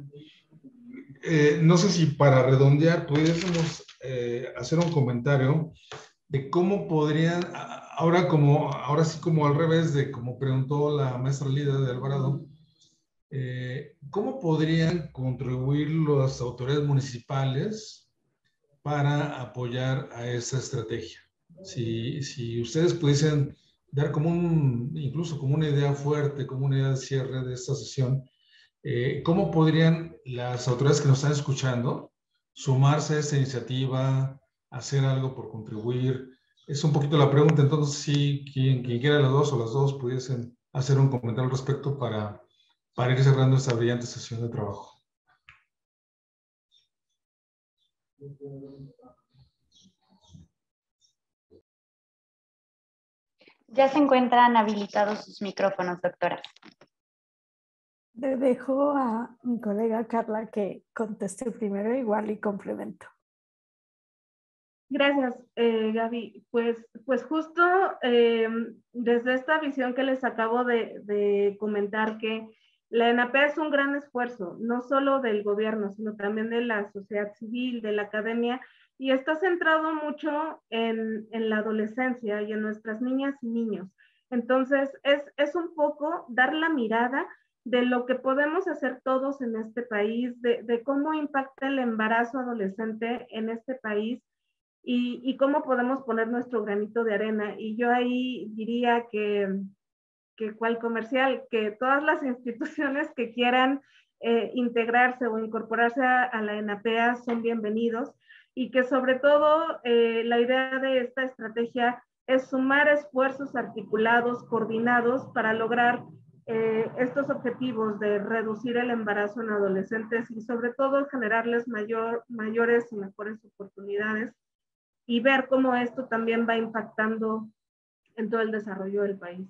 eh, no sé si para redondear pudiésemos eh, hacer un comentario de cómo podrían, ahora como, ahora sí como al revés de como preguntó la maestra Lida de Alvarado, eh, ¿cómo podrían contribuir las autoridades municipales para apoyar a esa estrategia? Si, si ustedes pudiesen dar como un, incluso como una idea fuerte, como una idea de cierre de esta sesión, eh, ¿cómo podrían las autoridades que nos están escuchando sumarse a esta iniciativa, hacer algo por contribuir? Es un poquito la pregunta. Entonces, si quien, quien quiera, las dos o las dos pudiesen hacer un comentario al respecto para, para ir cerrando esta brillante sesión de trabajo. Ya se encuentran habilitados sus micrófonos, doctora. Le dejo a mi colega Carla que conteste primero igual y complemento. Gracias, eh, Gaby. Pues, pues justo eh, desde esta visión que les acabo de, de comentar, que la ENAPEA es un gran esfuerzo, no solo del gobierno, sino también de la sociedad civil, de la academia, y está centrado mucho en, en la adolescencia y en nuestras niñas y niños. Entonces, es, es un poco dar la mirada de lo que podemos hacer todos en este país, de, de cómo impacta el embarazo adolescente en este país, y, y cómo podemos poner nuestro granito de arena. Y yo ahí diría que, que cual comercial, que todas las instituciones que quieran eh, integrarse o incorporarse a, a la ENAPEA son bienvenidos, y que sobre todo eh, la idea de esta estrategia es sumar esfuerzos articulados, coordinados, para lograr eh, estos objetivos de reducir el embarazo en adolescentes y sobre todo generarles mayor, mayores y mejores oportunidades, y ver cómo esto también va impactando en todo el desarrollo del país.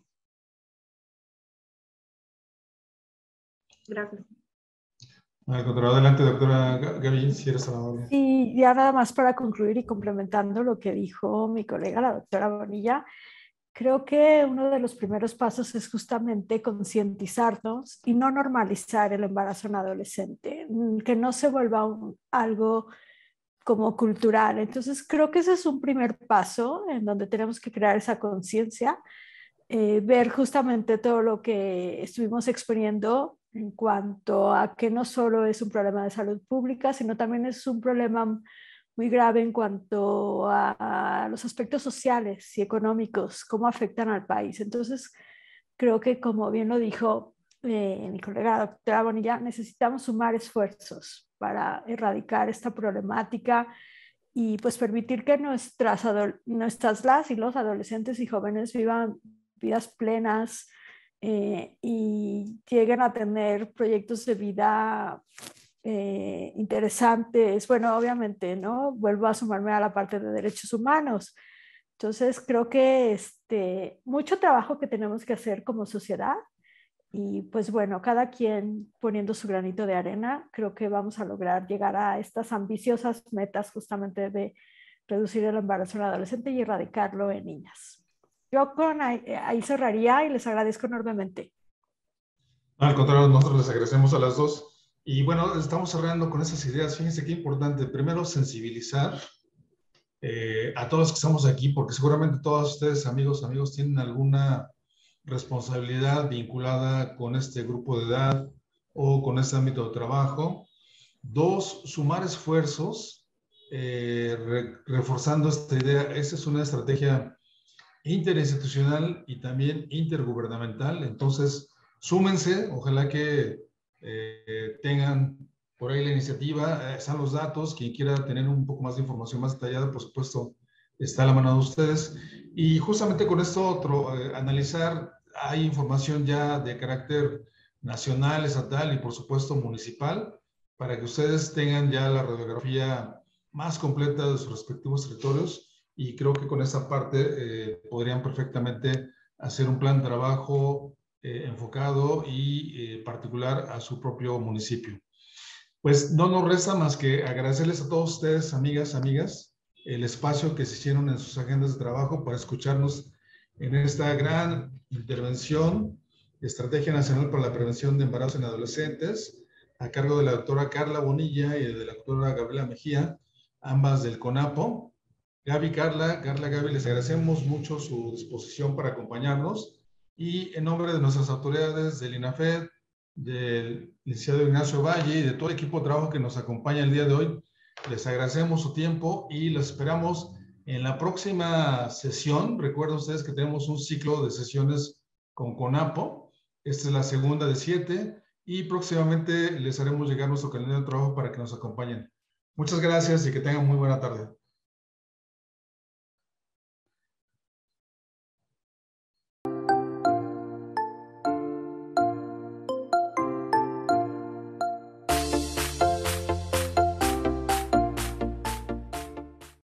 Gracias. Adelante, doctora Gaby, si eres amable. Sí, ya nada más para concluir y complementando lo que dijo mi colega, la doctora Bonilla, creo que uno de los primeros pasos es justamente concientizarnos y no normalizar el embarazo en adolescente, que no se vuelva un, algo como cultural. Entonces creo que ese es un primer paso en donde tenemos que crear esa conciencia, eh, ver justamente todo lo que estuvimos exponiendo en cuanto a que no solo es un problema de salud pública, sino también es un problema muy grave en cuanto a, a los aspectos sociales y económicos, cómo afectan al país. Entonces, creo que como bien lo dijo eh, mi colega la doctora Bonilla, necesitamos sumar esfuerzos para erradicar esta problemática y pues permitir que nuestras, nuestras las y los adolescentes y jóvenes vivan vidas plenas, Eh, y lleguen a tener proyectos de vida eh, interesantes. Bueno, obviamente, ¿no? Vuelvo a sumarme a la parte de derechos humanos. Entonces, creo que este, mucho trabajo que tenemos que hacer como sociedad, y pues bueno, cada quien poniendo su granito de arena, creo que vamos a lograr llegar a estas ambiciosas metas justamente de reducir el embarazo en adolescente y erradicarlo en niñas. Yo con ahí, ahí cerraría y les agradezco enormemente. Al contrario, nosotros les agradecemos a las dos. Y bueno, estamos cerrando con esas ideas. Fíjense qué importante. Primero, sensibilizar eh, a todos los que estamos aquí, porque seguramente todos ustedes, amigos, amigos, tienen alguna responsabilidad vinculada con este grupo de edad o con este ámbito de trabajo. Dos, sumar esfuerzos, eh, re, reforzando esta idea. Esa es una estrategia interinstitucional y también intergubernamental. Entonces, súmense, ojalá que eh, tengan por ahí la iniciativa, eh, están los datos, quien quiera tener un poco más de información más detallada, por supuesto, está a la mano de ustedes. Y justamente con esto otro, eh, analizar, hay información ya de carácter nacional, estatal y por supuesto municipal, para que ustedes tengan ya la radiografía más completa de sus respectivos territorios. Y creo que con esa parte eh, podrían perfectamente hacer un plan de trabajo eh, enfocado y eh, particular a su propio municipio. Pues no nos resta más que agradecerles a todos ustedes, amigas, amigas, el espacio que se hicieron en sus agendas de trabajo para escucharnos en esta gran intervención, Estrategia Nacional para la Prevención de Embarazo en Adolescentes, a cargo de la doctora Carla Bonilla y de la doctora Gabriela Mejía, ambas del CONAPO. Gaby, Carla, Carla, Gaby, les agradecemos mucho su disposición para acompañarnos y en nombre de nuestras autoridades del INAFED, del licenciado Ignacio Valle y de todo el equipo de trabajo que nos acompaña el día de hoy, les agradecemos su tiempo y los esperamos en la próxima sesión. Recuerden ustedes que tenemos un ciclo de sesiones con CONAPO. Esta es la segunda de siete y próximamente les haremos llegar nuestro calendario de trabajo para que nos acompañen. Muchas gracias y que tengan muy buena tarde.